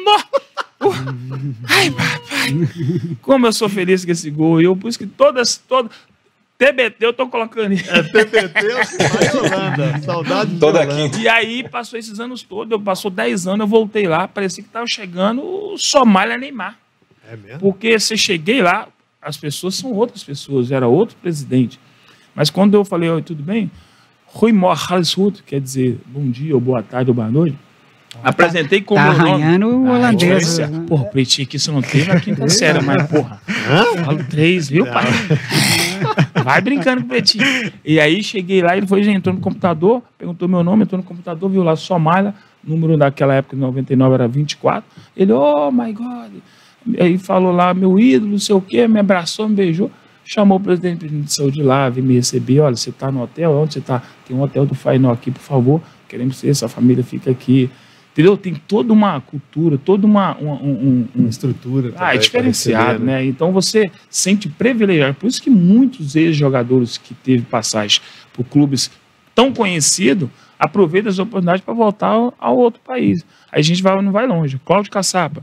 Ai, papai, como eu sou feliz com esse gol. Eu, por isso que todas TBT eu tô colocando. TBT vai Holanda. Saudade de toda Holanda. quinta. E aí passou esses anos todos, passou 10 anos, eu voltei lá, parecia que tava chegando o Somália Neymar. É mesmo? Porque se cheguei lá, as pessoas são outras pessoas, era outro presidente. Mas quando eu falei, oi, tudo bem? Rui Morhalshut, quer dizer bom dia, ou boa tarde, ou boa noite. Apresentei como tá meu nome. arranhando o holandês. Porra, Pretinho aqui, isso não teve na quinta série, mas porra. Falo 3, viu, pai? Vai brincando com o Pretinho. E aí cheguei lá, ele já entrou no computador, perguntou meu nome, entrou no computador, viu lá Somália, número daquela época de 99 era 24. Ele, oh my God. Aí falou lá, meu ídolo, não sei o quê, me abraçou, me beijou. Chamou o presidente de saúde lá, veio me receber. Olha, você está no hotel? Onde você está? Tem um hotel do Fainó aqui, por favor. Queremos que sua família fique aqui. Entendeu? Tem toda uma cultura, toda uma estrutura. É diferenciado, né? Então você sente privilegiado. Por isso que muitos ex-jogadores que teve passagem por clubes tão conhecidos aproveitam as oportunidades para voltar ao outro país. Aí a gente não vai longe. Cláudio Caçapa.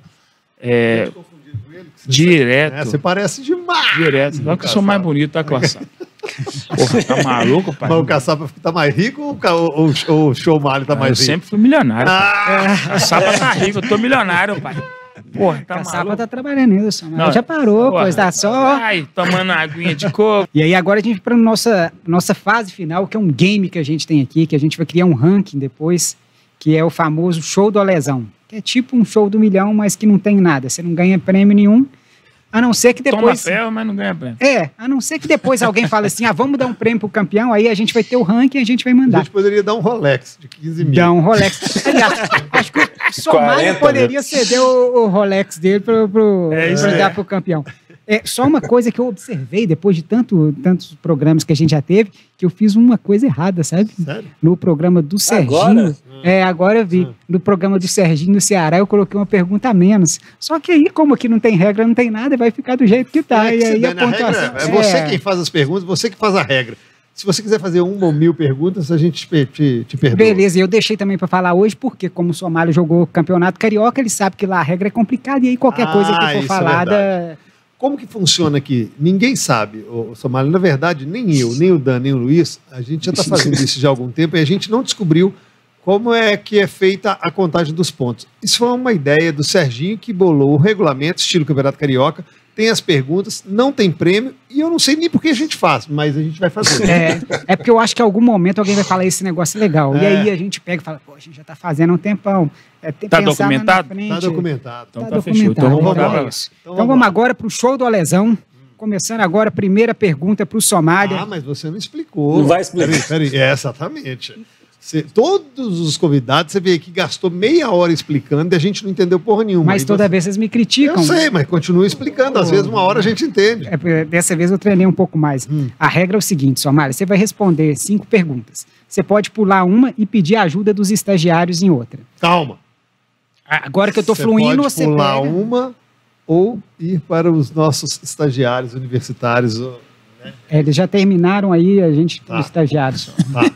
Direto. Você parece demais. Direto. Não que eu sou mais bonito, tá, Caçapa? Porra, tá maluco, pai? Mas o Caçapa tá mais rico ou o Showmali tá mais rico? Eu sempre fui milionário. Caçapa tá rico, eu tô milionário, pai. Porra, tá Caçapa maluco? tá trabalhando nisso. Já parou, Porra, pois tá só. Ai, tomando aguinha de coco. E aí agora a gente vai para nossa fase final, que é um game que a gente tem aqui, que a gente vai criar um ranking depois, que é o famoso show do Olezão. Que é tipo um show do milhão, mas que não tem nada. Você não ganha prêmio nenhum, a não ser que depois... Toma ferro, mas não ganha prêmio. A não ser que depois alguém fale assim, vamos dar um prêmio pro campeão, aí a gente vai ter o ranking e a gente vai A mandar. gente poderia dar um Rolex de 15 mil. Dar um Rolex. Aliás, acho que o Somália 40, poderia ceder o Rolex dele para dar pro campeão. Só uma coisa que eu observei depois de tantos programas que a gente já teve, que eu fiz uma coisa errada, sabe? Sério? No programa do Serginho. Agora? Agora eu vi. No programa do Serginho no Ceará, eu coloquei uma pergunta a menos. Só que aí, como aqui não tem regra, não tem nada, vai ficar do jeito que tá. É e que aí se a der na pontuação... regra, é você quem faz as perguntas, você que faz a regra. Se você quiser fazer 1 ou 1000 perguntas, a gente te perdoa. Beleza, e eu deixei também para falar hoje, porque como o Somália jogou o Campeonato Carioca, ele sabe que lá a regra é complicada, e aí qualquer coisa que for isso é falada... Como que funciona aqui? Ninguém sabe, Somália. Na verdade, nem eu, nem o Dan, nem o Luiz, a gente já está fazendo isso já há algum tempo e a gente não descobriu como é que é feita a contagem dos pontos. Isso foi uma ideia do Serginho, que bolou o regulamento, estilo Campeonato Carioca, tem as perguntas, não tem prêmio, e eu não sei nem por que a gente faz, mas a gente vai fazer. É porque eu acho que em algum momento alguém vai falar esse negócio legal. E aí a gente pega e fala, pô, a gente já está fazendo há um tempão. Tá documentado? Está documentado. Então tá fechou. Então vamos lá. Então vamos agora para o show do Olezão. Começando agora, primeira pergunta para o Somália. Mas você não explicou. Não vai explicar. Peraí. Exatamente. Todos os convidados, você vê aqui, gastou meia hora explicando e a gente não entendeu porra nenhuma. Mas toda vez vocês me criticam. Eu sei, mas continua explicando. Às vezes, uma hora a gente entende. Dessa vez eu treinei um pouco mais. A regra é o seguinte, Somália, você vai responder 5 perguntas. Você pode pular uma e pedir ajuda dos estagiários em outra. Calma. Agora que eu tô fluindo, pode você pular pega... uma ou ir para os nossos estagiários universitários. Né? Eles já terminaram aí, a gente tem estagiários. Tá.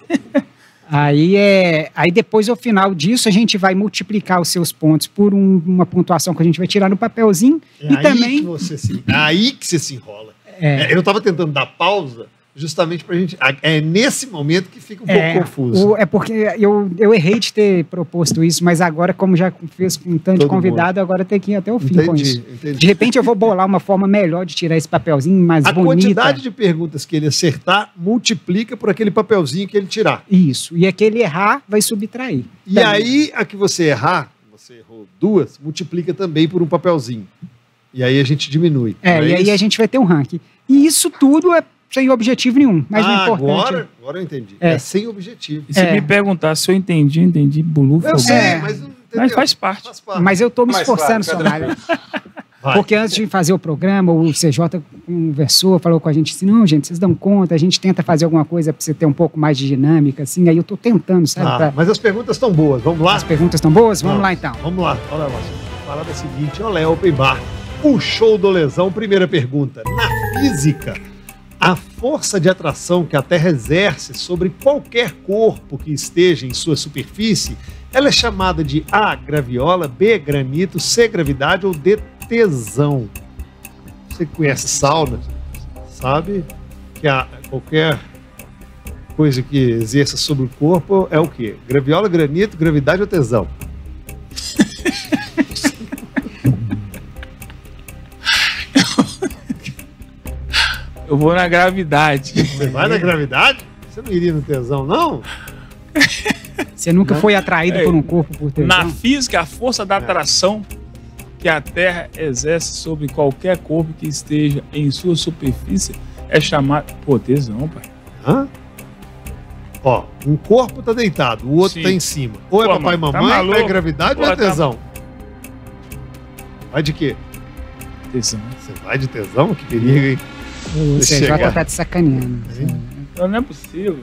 Aí depois, ao final disso, a gente vai multiplicar os seus pontos por uma pontuação que a gente vai tirar no papelzinho. É aí que você se enrola. Eu estava tentando dar pausa justamente para a gente... É nesse momento que fica um pouco confuso. É porque eu errei de ter proposto isso, mas agora, como já fez com um tanto de convidado, agora tem que ir até o fim com isso. De repente eu vou bolar uma forma melhor de tirar esse papelzinho mais bonita. A quantidade de perguntas que ele acertar multiplica por aquele papelzinho que ele tirar. Isso. E aquele errar vai subtrair. E aí, a que você errar, você errou 2, multiplica também por um papelzinho. E aí a gente diminui. E aí a gente vai ter um ranking. E isso tudo é sem objetivo nenhum, mas o importante... Agora eu entendi. É sem objetivo. E se me perguntar se eu entendi, bulufo. Eu sei, mas não entendeu. Mas faz parte. Mas eu estou me esforçando, Somália. Porque antes de fazer o programa, o CJ conversou, falou com a gente assim, não, gente, vocês dão conta, a gente tenta fazer alguma coisa para você ter um pouco mais de dinâmica, assim, aí eu estou tentando, sabe? Mas as perguntas estão boas, vamos lá? As perguntas estão boas? Vamos lá, então. Vamos lá, olha lá. A parada é a seguinte, olha, Open Bar, o show do Olezão, primeira pergunta. Na física, a força de atração que a Terra exerce sobre qualquer corpo que esteja em sua superfície, ela é chamada de A, graviola, B, granito, C, gravidade ou D, tesão. Você que conhece sauna, sabe que qualquer coisa que exerça sobre o corpo é o quê? Graviola, granito, gravidade ou tesão? Eu vou na gravidade. Você vai na gravidade? Você não iria no tesão, não? Você nunca foi atraído por um corpo por tesão? Na física, a força da atração que a Terra exerce sobre qualquer corpo que esteja em sua superfície é chamada... Pô, tesão, pai. Hã? Ó, um corpo tá deitado, o outro tá em cima. Ou é papai e mamãe, ou é gravidade, ou é tesão. Vai de quê? Tesão. Você vai de tesão? Que perigo, hein? O CJ chegar. tá te sacaneando. Então não é possível.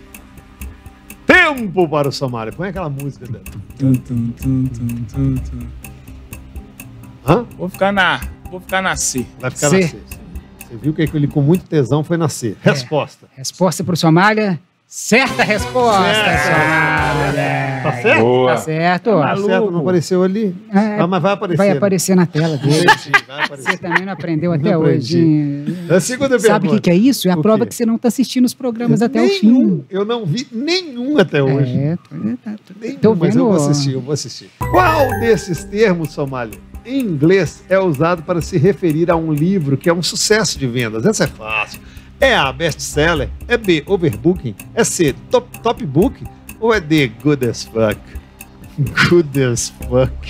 Tempo para o Somália. Põe aquela música dela. Tum, tum, tum, tum, tum, tum. Hã? Vou ficar na C. Vai ficar C. na C. Você viu que ele com muito tesão foi na C. Resposta. Resposta pro Somália. Certa resposta, Certo. Somália. Tá certo? Boa. Tá certo. Tá certo, não apareceu ali? É, Ah, mas vai aparecer. Vai né? aparecer na tela dele. Sim, vai Você aparecer. também não aprendeu até Não hoje. A segunda pergunta. Sabe o que é isso? É a O prova quê? que você não tá assistindo os programas até o Nenhum. fim. Eu não vi nenhum até hoje. Nenhum, Tô mas eu vendo. vou assistir. Qual desses termos, Somália, em inglês é usado para se referir a um livro que é um sucesso de vendas? Essa é fácil. É A, best-seller? É B, overbooking? É C, top book? Ou é D, good as fuck? Good as fuck.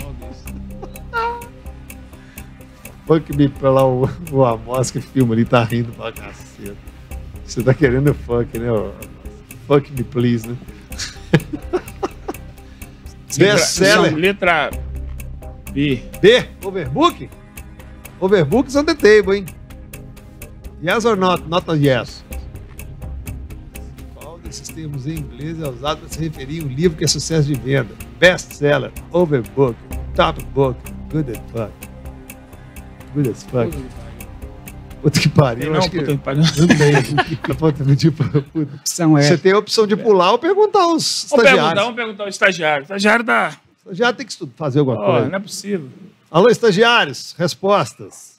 Fuck me pra lá o Amos que filma ali, tá rindo pra caceta. Você tá querendo fuck, né? Ô? Fuck me please, né? Best-seller. Letra B. B, overbooking? Overbook's on the table, hein? Yes or not? Not a yes. Qual desses termos em inglês é usado para se referir a um livro que é sucesso de venda? Best-seller, overbook, top book, good as fuck. Good as fuck. Puta que pariu. Tem eu não, acho que puta que pariu. não tem. Puta, tipo, puta. Opção é. Você tem a opção de pular ou perguntar aos estagiários. Vamos perguntar ao estagiário. O estagiário dá. O estagiário tem que fazer alguma Ó, coisa. não é possível. Alô, estagiários, respostas.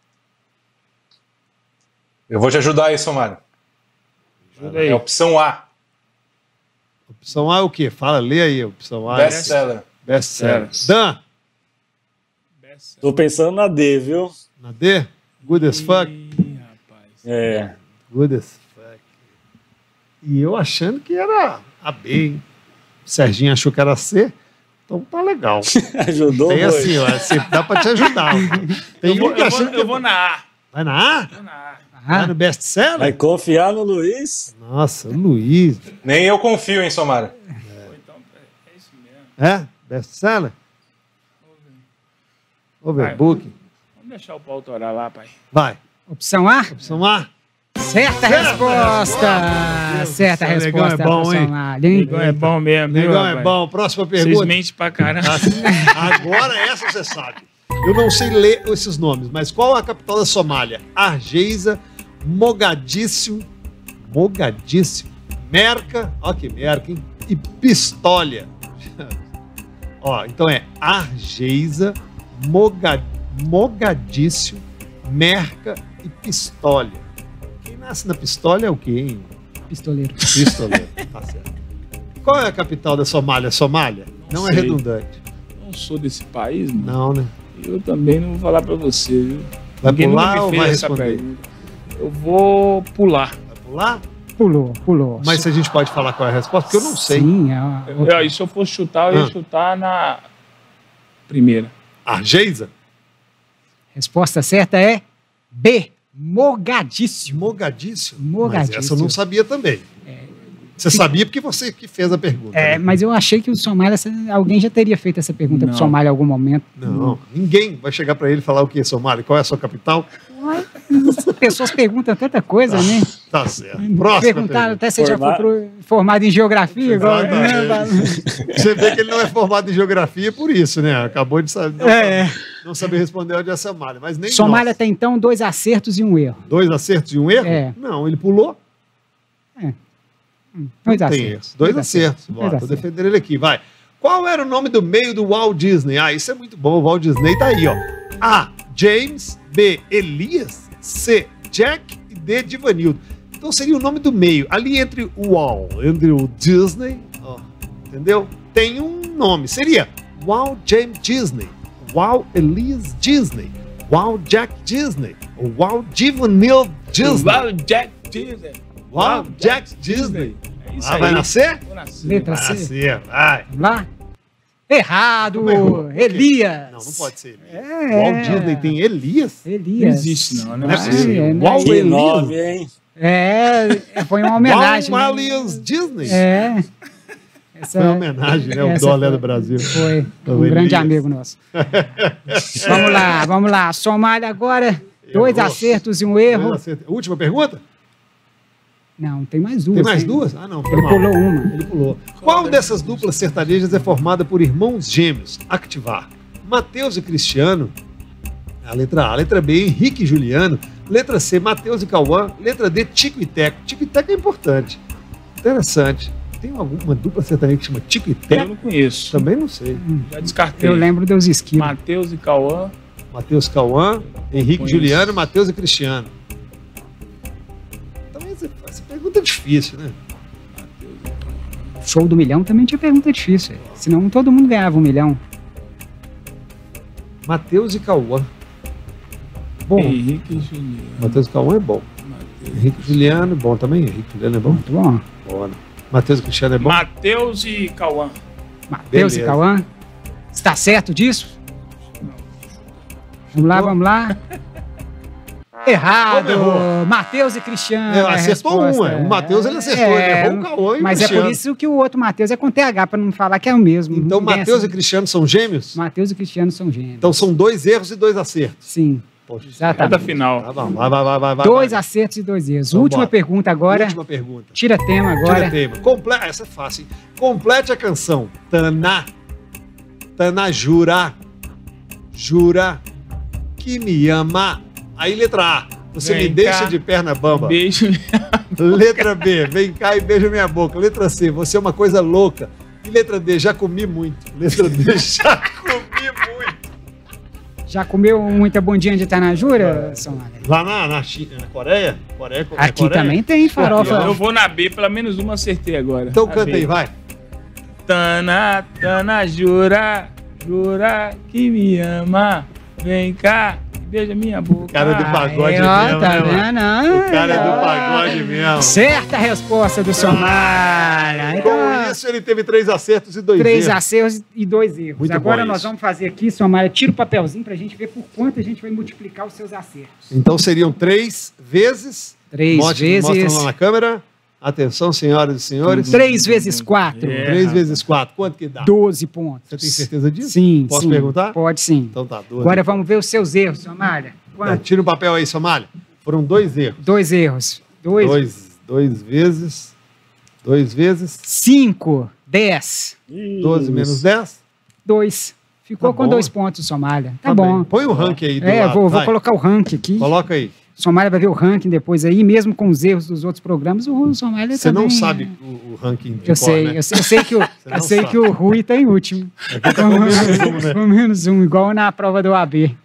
Eu vou te ajudar aí, Somália. Ajuda aí. É a opção A, Opção A é o quê? Fala, lê aí. Opção A. best-seller. Best-seller. Best. Dan, Tô pensando na D, viu? na D? Good as fuck? Ih, rapaz. É. Good as fuck. E eu achando que era a B, hein? O Serginho achou que era C. Então tá legal. Ajudou Tem muito. assim, ó. Dá pra te ajudar. Tem um que achando que... Eu vou na A. Vai na A? Vou na A. Vai Ah, no best-seller? Vai confiar no Luiz? Nossa, o Luiz. Nem eu confio em Somália. Então, é isso mesmo. É? Best-seller? Overbooking? Vamos deixar o pau torar lá, pai. Vai. opção A. Opção A. Certa Certa resposta. resposta. Certa Deus do céu, resposta. negão é bom, pro hein? Somália, hein? Negão é bom mesmo, viu, Negão é rapaz? bom. Próxima Vocês pergunta. mentem pra caramba. Agora essa você sabe. Eu não sei ler esses nomes, mas qual é a capital da Somália? Hargeisa, Mogadíscio, Merca, ó que Merca, hein? E Pistólia. Ó, então é Hargeisa, Mogadício, Merca e Pistólia. Quem nasce na Pistólia é o quê, hein? Pistoleiro. Pistoleiro, tá certo. Qual é a capital da Somália? Somália? Não é sei. redundante. Não sou desse país, mano. Não, né? Eu também não vou falar pra você, viu? Vai Ninguém nunca pular me ou fez vai essa responder? pergunta. Eu vou pular. Vai pular? Pulou. Mas se a gente pode falar qual é a resposta, porque eu não sei. Sim, E se eu fosse chutar, eu ia Ah. chutar na primeira. Hargeisa? resposta certa é B. Mogadíssio. Mogadício? Mogadício. Mas essa eu não sabia também. Você sabia porque você que fez a pergunta. É, né? mas eu achei que o Somália, alguém já teria feito essa pergunta Não. pro Somália em algum momento. Não, ninguém vai chegar para ele e falar o que, Somália? Qual é a sua capital? As pessoas perguntam tanta coisa, né? Tá certo. Próxima Perguntaram até se já foi formado em geografia. Igual, Exatamente. Você vê que ele não é formado em geografia por isso, né? Acabou de saber, não saber responder onde é a Somália. Mas nem Somália nós. tem, então, 2 acertos e um erro. 2 acertos e um erro? É. Não, ele pulou. 2 Não tem acertos. erro. 2 acertos. Dois Bora, tô acertos. defendendo ele aqui, vai. Qual era o nome do meio do Walt Disney? Ah, isso é muito bom. O Walt Disney tá aí, ó. A. James. B. Elias. C. Jack. E D. Divanildo. Então seria o nome do meio. Ali entre o Walt, entre o Disney, ó, entendeu? Tem um nome. Seria Walt James Disney. Walt Elias Disney. Walt Jack Disney. Ou Walt Divanildo Disney. Uau, Jack Disney. Walt Jack Disney. É isso Ah, aí. vai nascer? Vou nascer. Letra Vai C. nascer, vai. Vamos lá? Errado! Como errou? Por quê? Elias! Não, não pode ser Elias. É. O Walt Disney tem Elias? Elias. Não existe, não. Não Não é é possível. possível. Walt Que Elias. 9, hein? Foi uma homenagem. Walt né? Elias Disney. É. Essa, Foi uma homenagem, né? O essa Dólé foi- do Brasil. Foi. O Um grande Elias. amigo nosso. Vamos lá. Somália agora. 2 acertos e um erro. Última pergunta? Não, tem mais duas. Tem mais hein? duas? Ah, não. foi Ele mal. pulou uma. Ele pulou. Qual dessas duplas sertanejas é formada por irmãos gêmeos? Activar. Matheus e Cristiano. A letra A. Letra B, Henrique e Juliano. Letra C, Matheus e Cauã. Letra D, Tico e Teco. Tico e Teco é importante. Interessante. Tem alguma dupla sertaneja que chama Tico e Eu Teco? não conheço. Também não sei. Já descartei. Eu lembro dos esquilos. Matheus e Cauã. Matheus, Cauã, Henrique e Conheço. Juliano, Matheus e Cristiano. Também essa pergunta é difícil, né? Show do milhão também tinha pergunta difícil. Senão todo mundo ganhava 1 milhão. Matheus e Cauã. Bom, Henrique e Juliano. Matheus e Cauã é bom. Matheus. Henrique e Juliano é bom também. Henrique e Juliano é bom. Muito bom. Bom, né? Matheus e Cristiano é bom. Matheus e Cauã. Matheus e Beleza. Cauã. Está certo disso? Vamos lá. Errado! Como errou? Matheus e Cristiano. é a Acertou resposta. O Matheus ele acertou, ele errou o Cauã e o Mas é Cristiano. por isso que o outro Matheus é com TH, para não falar que é o mesmo. Então Ninguém Matheus e assim. Cristiano são gêmeos? Matheus e Cristiano são gêmeos. Então são 2 erros e 2 acertos. Sim, Poxa, exatamente. Cada final. tá bom. Vai. 2 acertos e 2 erros. Então, Última bora. pergunta agora. Última pergunta. Tira tema Tira agora. tema. Essa é fácil, hein? Complete a canção. Tana jura que me ama. Aí letra A, você Vem me deixa cá. de perna bamba. Beijo. Letra B, vem cá e beija minha boca. Letra C, você é uma coisa louca. E letra D, já comi muito. Letra D, já comi muito. Já comeu muita bundinha de Tanajura, Somália? Lá na China, na Coreia? Coreia? Aqui também tem farofa. Eu vou na B, pelo menos uma acertei agora. Então A canta B. aí, vai. Tana, jura que me ama. Vem cá, beija minha boca. Cara do pagode Aí, ó, mesmo, tá né, mano? vendo? O cara é do Ó. pagode mesmo. Certa resposta do Somália. Então, Com isso, ele teve 3 acertos e 2 3 erros. acertos e 2 erros. Muito Agora bom nós isso. vamos fazer aqui, Somália, tira o papelzinho pra gente ver por quanto a gente vai multiplicar os seus acertos. Então seriam 3 vezes. 3 Mostra lá vezes... na câmera. Atenção, senhoras e senhores. 3 vezes 4. É. 3 vezes 4. Quanto que dá? 12 pontos. Você tem certeza disso? Sim, Posso sim. perguntar? Pode sim. Então tá, 12. Agora vamos ver os seus erros, Somália. Quanto? Tira o papel aí, Somália. Foram 2 erros. 2 erros. 2 vezes. 2 vezes. 5, 10, 12 menos 10. 2. Ficou Tá com bom. 2 pontos, Somália. Tá bem. bom. Põe o ranking aí do É, lado. vou vai. colocar o ranking aqui. Coloca aí. Somália vai ver o ranking depois aí, mesmo com os erros dos outros programas, o Somália Você também... não sabe o ranking de Eu cor, sei, né? eu sei que o, não eu sei sabe. que o Rui tá em último. com menos um, né? Com menos um, igual na prova do AB.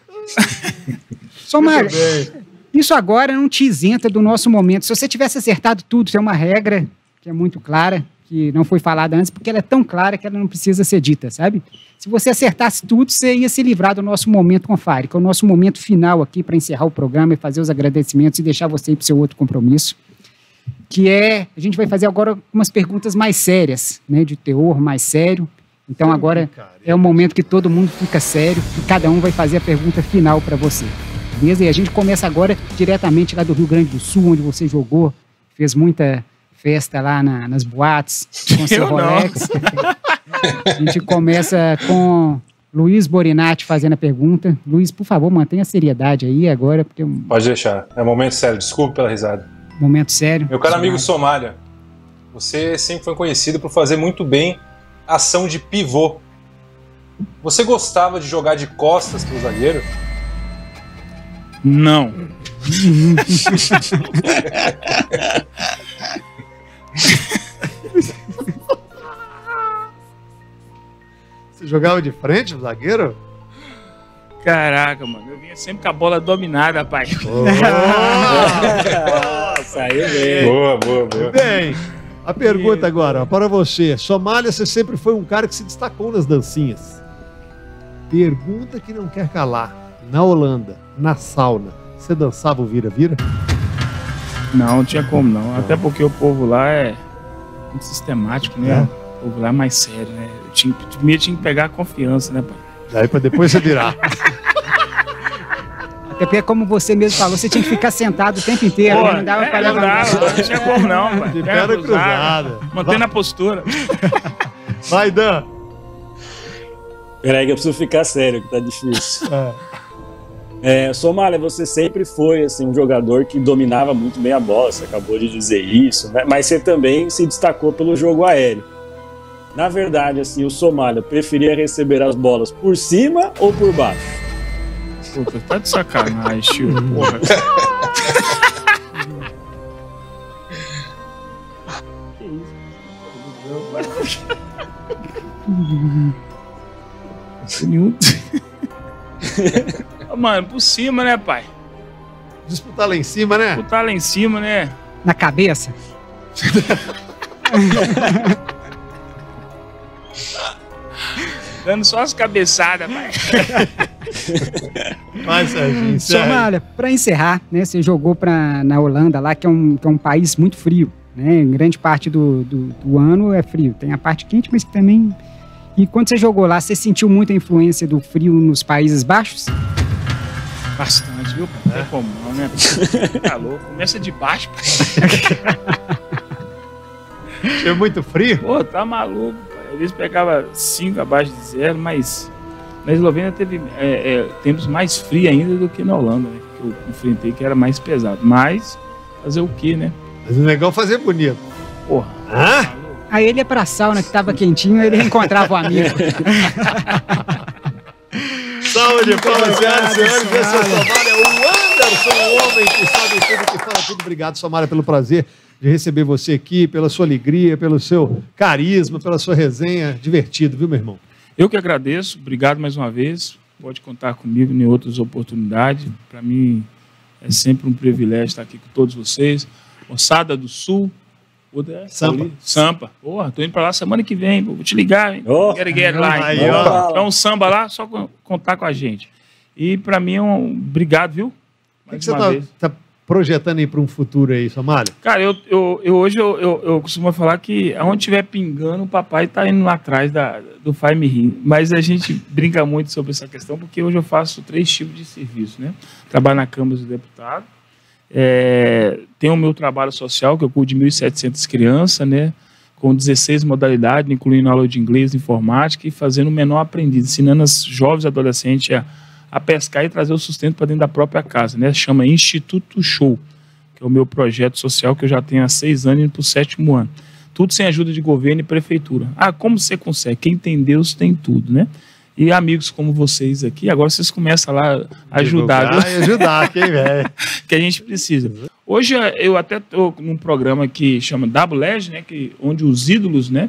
Somália, Muito bem. isso agora não te isenta do nosso momento. Se você tivesse acertado tudo, tem uma regra que é muito clara, que não foi falada antes, porque ela é tão clara que ela não precisa ser dita, sabe? Se você acertasse tudo, você ia se livrar do nosso momento com Fire, que é o nosso momento final aqui para encerrar o programa e fazer os agradecimentos e deixar você ir para o seu outro compromisso, que é, a gente vai fazer agora umas perguntas mais sérias, né, de teor mais sério. Então agora é o momento que todo mundo fica sério e cada um vai fazer a pergunta final para você. Beleza? E a gente começa agora diretamente lá do Rio Grande do Sul, onde você jogou, fez muita festa lá nas boates com seu Eu não. Rolex. A gente começa com Luiz Borinatti fazendo a pergunta. Luiz, por favor, mantenha a seriedade aí agora, porque é um Pode deixar. É um momento sério. Desculpe pela risada. momento sério. Meu caro amigo Somália, você sempre foi conhecido por fazer muito bem ação de pivô. Você gostava de jogar de costas pro zagueiro? Não. Você jogava de frente, o zagueiro? Caraca, mano. Eu vinha sempre com a bola dominada, pai. Saiu bem. Boa, boa, boa. Bem, a pergunta agora, ó, para você. Somália, você sempre foi um cara que se destacou nas dancinhas. Pergunta que não quer calar. Na Holanda, na sauna, você dançava o vira-vira? Não tinha como não. Até porque o povo lá é muito sistemático, né? É. O povo lá é mais sério, né? Primeiro tinha que pegar a confiança, né, pai? Daí pra depois você virar. Até porque, como você mesmo falou, você tinha que ficar sentado o tempo inteiro, né? Não dava pra não levantar. dava, não tinha como não, pai. De perna cruzada. Mantendo a postura. Vai, Dan. Peraí que eu preciso ficar sério, que tá difícil. Somália, você sempre foi assim, um jogador que dominava muito bem a bola, você acabou de dizer isso, né? Mas você também se destacou pelo jogo aéreo. Na verdade, assim, o Somália preferia receber as bolas por cima ou por baixo? Puta, tá de sacanagem, tio. Porra. Mano, por cima, né, pai? Disputar lá em cima, né? Disputar lá em cima, né? Na cabeça? Dando só as cabeçadas, pai. Vai, Serginho, encerra. Somália, para encerrar, né, você jogou na Holanda lá, que é um país muito frio, né? Grande parte do ano é frio. Tem a parte quente, mas que também... E quando você jogou lá, você sentiu muita influência do frio nos Países Baixos? Bastante, viu? Não tem como não, né? Tá louco. Começa de baixo, pai. É muito frio? Pô, tá maluco, pai. Às vezes pegava 5 abaixo de 0, mas na Eslovênia teve tempos mais frios ainda do que na Holanda, né? Que eu enfrentei, que era mais pesado. Mas, fazer o quê, né? Mas o legal é fazer bonito. Porra. Hã? Aí ele ia pra sauna, que tava quentinho, ele reencontrava o amigo. Saúde, palmas, senhoras e senhores. Esse é o Somália, o Anderson, o homem que sabe tudo, que fala tudo. Obrigado, Somália, pelo prazer de receber você aqui, pela sua alegria, pelo seu carisma, pela sua resenha. Divertido, viu, meu irmão? Eu que agradeço. Obrigado mais uma vez. Pode contar comigo em outras oportunidades. Para mim é sempre um privilégio estar aqui com todos vocês. Moçada do Sul. Sampa. Porra, tô indo pra lá semana que vem. Vou te ligar, hein? Get lá. Aí, ó. É um samba lá, só contar com a gente. E pra mim é um... Obrigado, viu? O que você tá projetando aí para um futuro aí, Somália? Cara, hoje eu costumo falar que aonde estiver pingando, o papai tá indo lá atrás do Faz Me Rir. Mas a gente brinca muito sobre essa questão, porque hoje eu faço 3 tipos de serviço, né? Trabalho na Câmara dos Deputados, tem o meu trabalho social, que eu cuido de 1.700 crianças, né, com 16 modalidades, incluindo aula de inglês, informática, e fazendo o menor aprendiz, ensinando os jovens e adolescentes a pescar e trazer o sustento para dentro da própria casa, né? Chama Instituto Show, que é o meu projeto social que eu já tenho há 6 anos, indo para o 7º ano. Tudo sem ajuda de governo e prefeitura. Como você consegue? Quem tem Deus tem tudo, né? E amigos como vocês aqui, agora vocês começam lá a ajudar. Ajudar, quem velho. Que a gente precisa. Hoje eu até estou num programa que chama WLEG, né, onde os ídolos, né,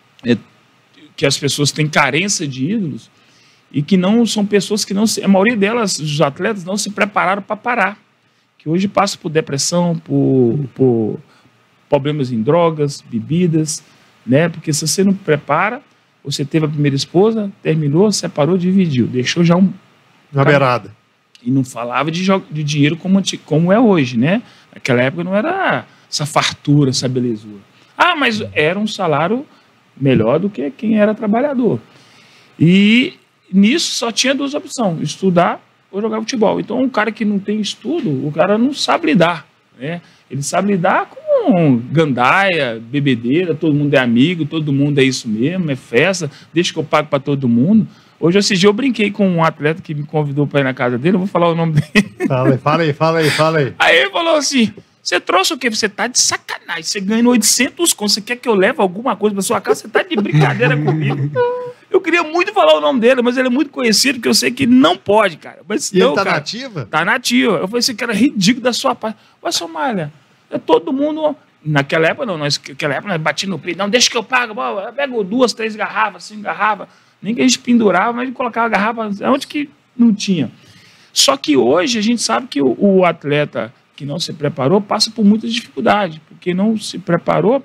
que as pessoas têm carência de ídolos e que não são pessoas que a maioria delas, os atletas, não se prepararam para parar. Que hoje passam por depressão, por problemas em drogas, bebidas, né, porque se você não prepara, você teve a primeira esposa, terminou, separou, dividiu, deixou já na beirada. E não falava de dinheiro como é hoje, né? Naquela época não era essa fartura, essa belezura. Mas era um salário melhor do que quem era trabalhador. E nisso só tinha 2 opções, estudar ou jogar futebol. Então um cara que não tem estudo, o cara não sabe lidar, né? Ele sabe lidar com gandaia, bebedeira, todo mundo é amigo, todo mundo é isso mesmo, é festa, deixa que eu pago para todo mundo. Hoje, esse dia, eu brinquei com um atleta que me convidou para ir na casa dele, eu vou falar o nome dele. Fala aí. Aí ele falou assim, você trouxe o quê? Você tá de sacanagem, você ganha 800 contos, você quer que eu leve alguma coisa para sua casa? Você tá de brincadeira comigo. Eu queria muito falar o nome dele, mas ele é muito conhecido, porque eu sei que não pode, cara. Mas e não, ele tá cara, nativa? Tá nativa. Eu falei assim, cara, ridículo da sua parte. Mas, Somália, todo mundo... Naquela época, nós batíamos no peito. Não, deixa que eu pago. Eu pego 2, 3 garrafas, 5 garrafas. Nem que a gente pendurava, mas a gente colocava a garrafa onde que não tinha. Só que hoje a gente sabe que o atleta que não se preparou passa por muitas dificuldades, porque não se preparou.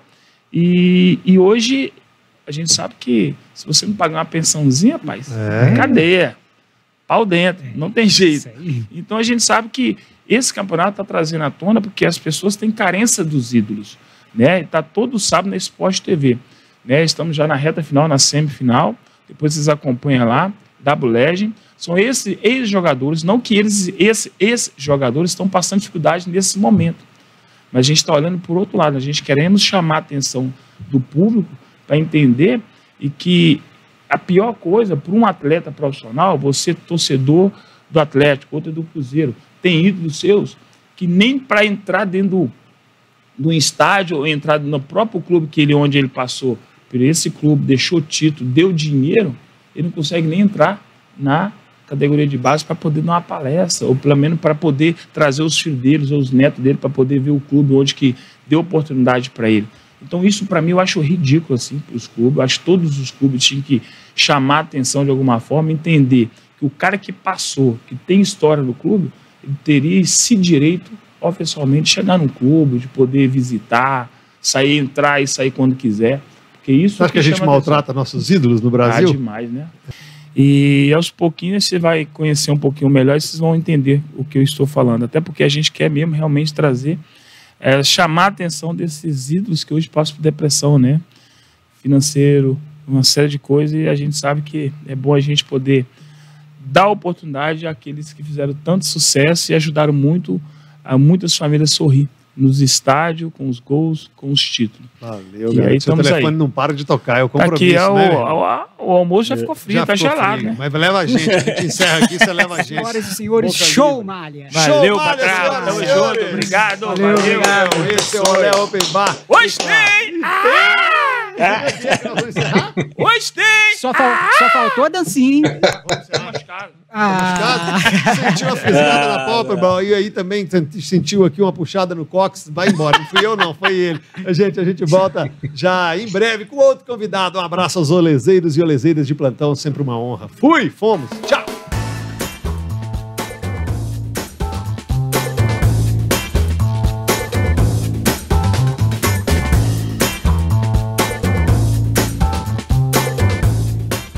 E hoje a gente sabe que se você não pagar uma pensãozinha, rapaz, cadeia, pau dentro, não tem jeito. Então a gente sabe que esse campeonato está trazendo à tona porque as pessoas têm carência dos ídolos, né? Está todo sábado na Sport TV, né? Estamos já na reta final, na semifinal. Depois vocês acompanham lá, WLEG. São esses ex-jogadores, não que esses jogadores estão passando dificuldade nesse momento, mas a gente está olhando por outro lado, a gente queremos chamar a atenção do público para entender e que a pior coisa para um atleta profissional, você torcedor do Atlético, outro é do Cruzeiro. Tem ídolos seus que nem para entrar dentro do estádio ou entrar no próprio clube onde ele passou, por esse clube, deixou título, deu dinheiro, ele não consegue nem entrar na categoria de base para poder dar uma palestra, ou pelo menos para poder trazer os filhos deles ou os netos dele para poder ver o clube onde que deu oportunidade para ele. Então isso para mim eu acho ridículo assim para os clubes. Eu acho que todos os clubes tinham que chamar a atenção de alguma forma, entender que o cara que passou, que tem história no clube, ele teria esse direito oficialmente de chegar no clube, de poder visitar, entrar e sair quando quiser. Porque isso Você acha que a gente maltrata nossos ídolos no Brasil? Demais, né? E aos pouquinhos você vai conhecer um pouquinho melhor e vocês vão entender o que eu estou falando. Até porque a gente quer mesmo realmente trazer, chamar a atenção desses ídolos que hoje passam por depressão, né? Financeiro, uma série de coisas, e a gente sabe que é bom a gente poder dar oportunidade àqueles que fizeram tanto sucesso e ajudaram muito a muitas famílias a sorrir nos estádios, com os gols, com os títulos. Valeu, e cara. Aí Seu telefone não para de tocar, é o compromisso, aqui né? o almoço já ficou frio, tá gelado, frio. né? Mas leva a gente encerra aqui, você leva a gente. Senhoras e senhores, show, Malha! Valeu, Malha, patrão, tamo senhoras e junto, obrigado, Valeu. Esse é o Olé Open Bar. Hoje tem! Hoje tem! Só faltou a dancinha, hein? Sentiu uma fisgada na pálpebra e aí também sentiu aqui uma puxada no cóccix. Vai embora, não fui eu não, foi ele. A gente volta já em breve com outro convidado. Um abraço aos olezeiros e olezeiras de plantão, sempre uma honra. Fomos, tchau!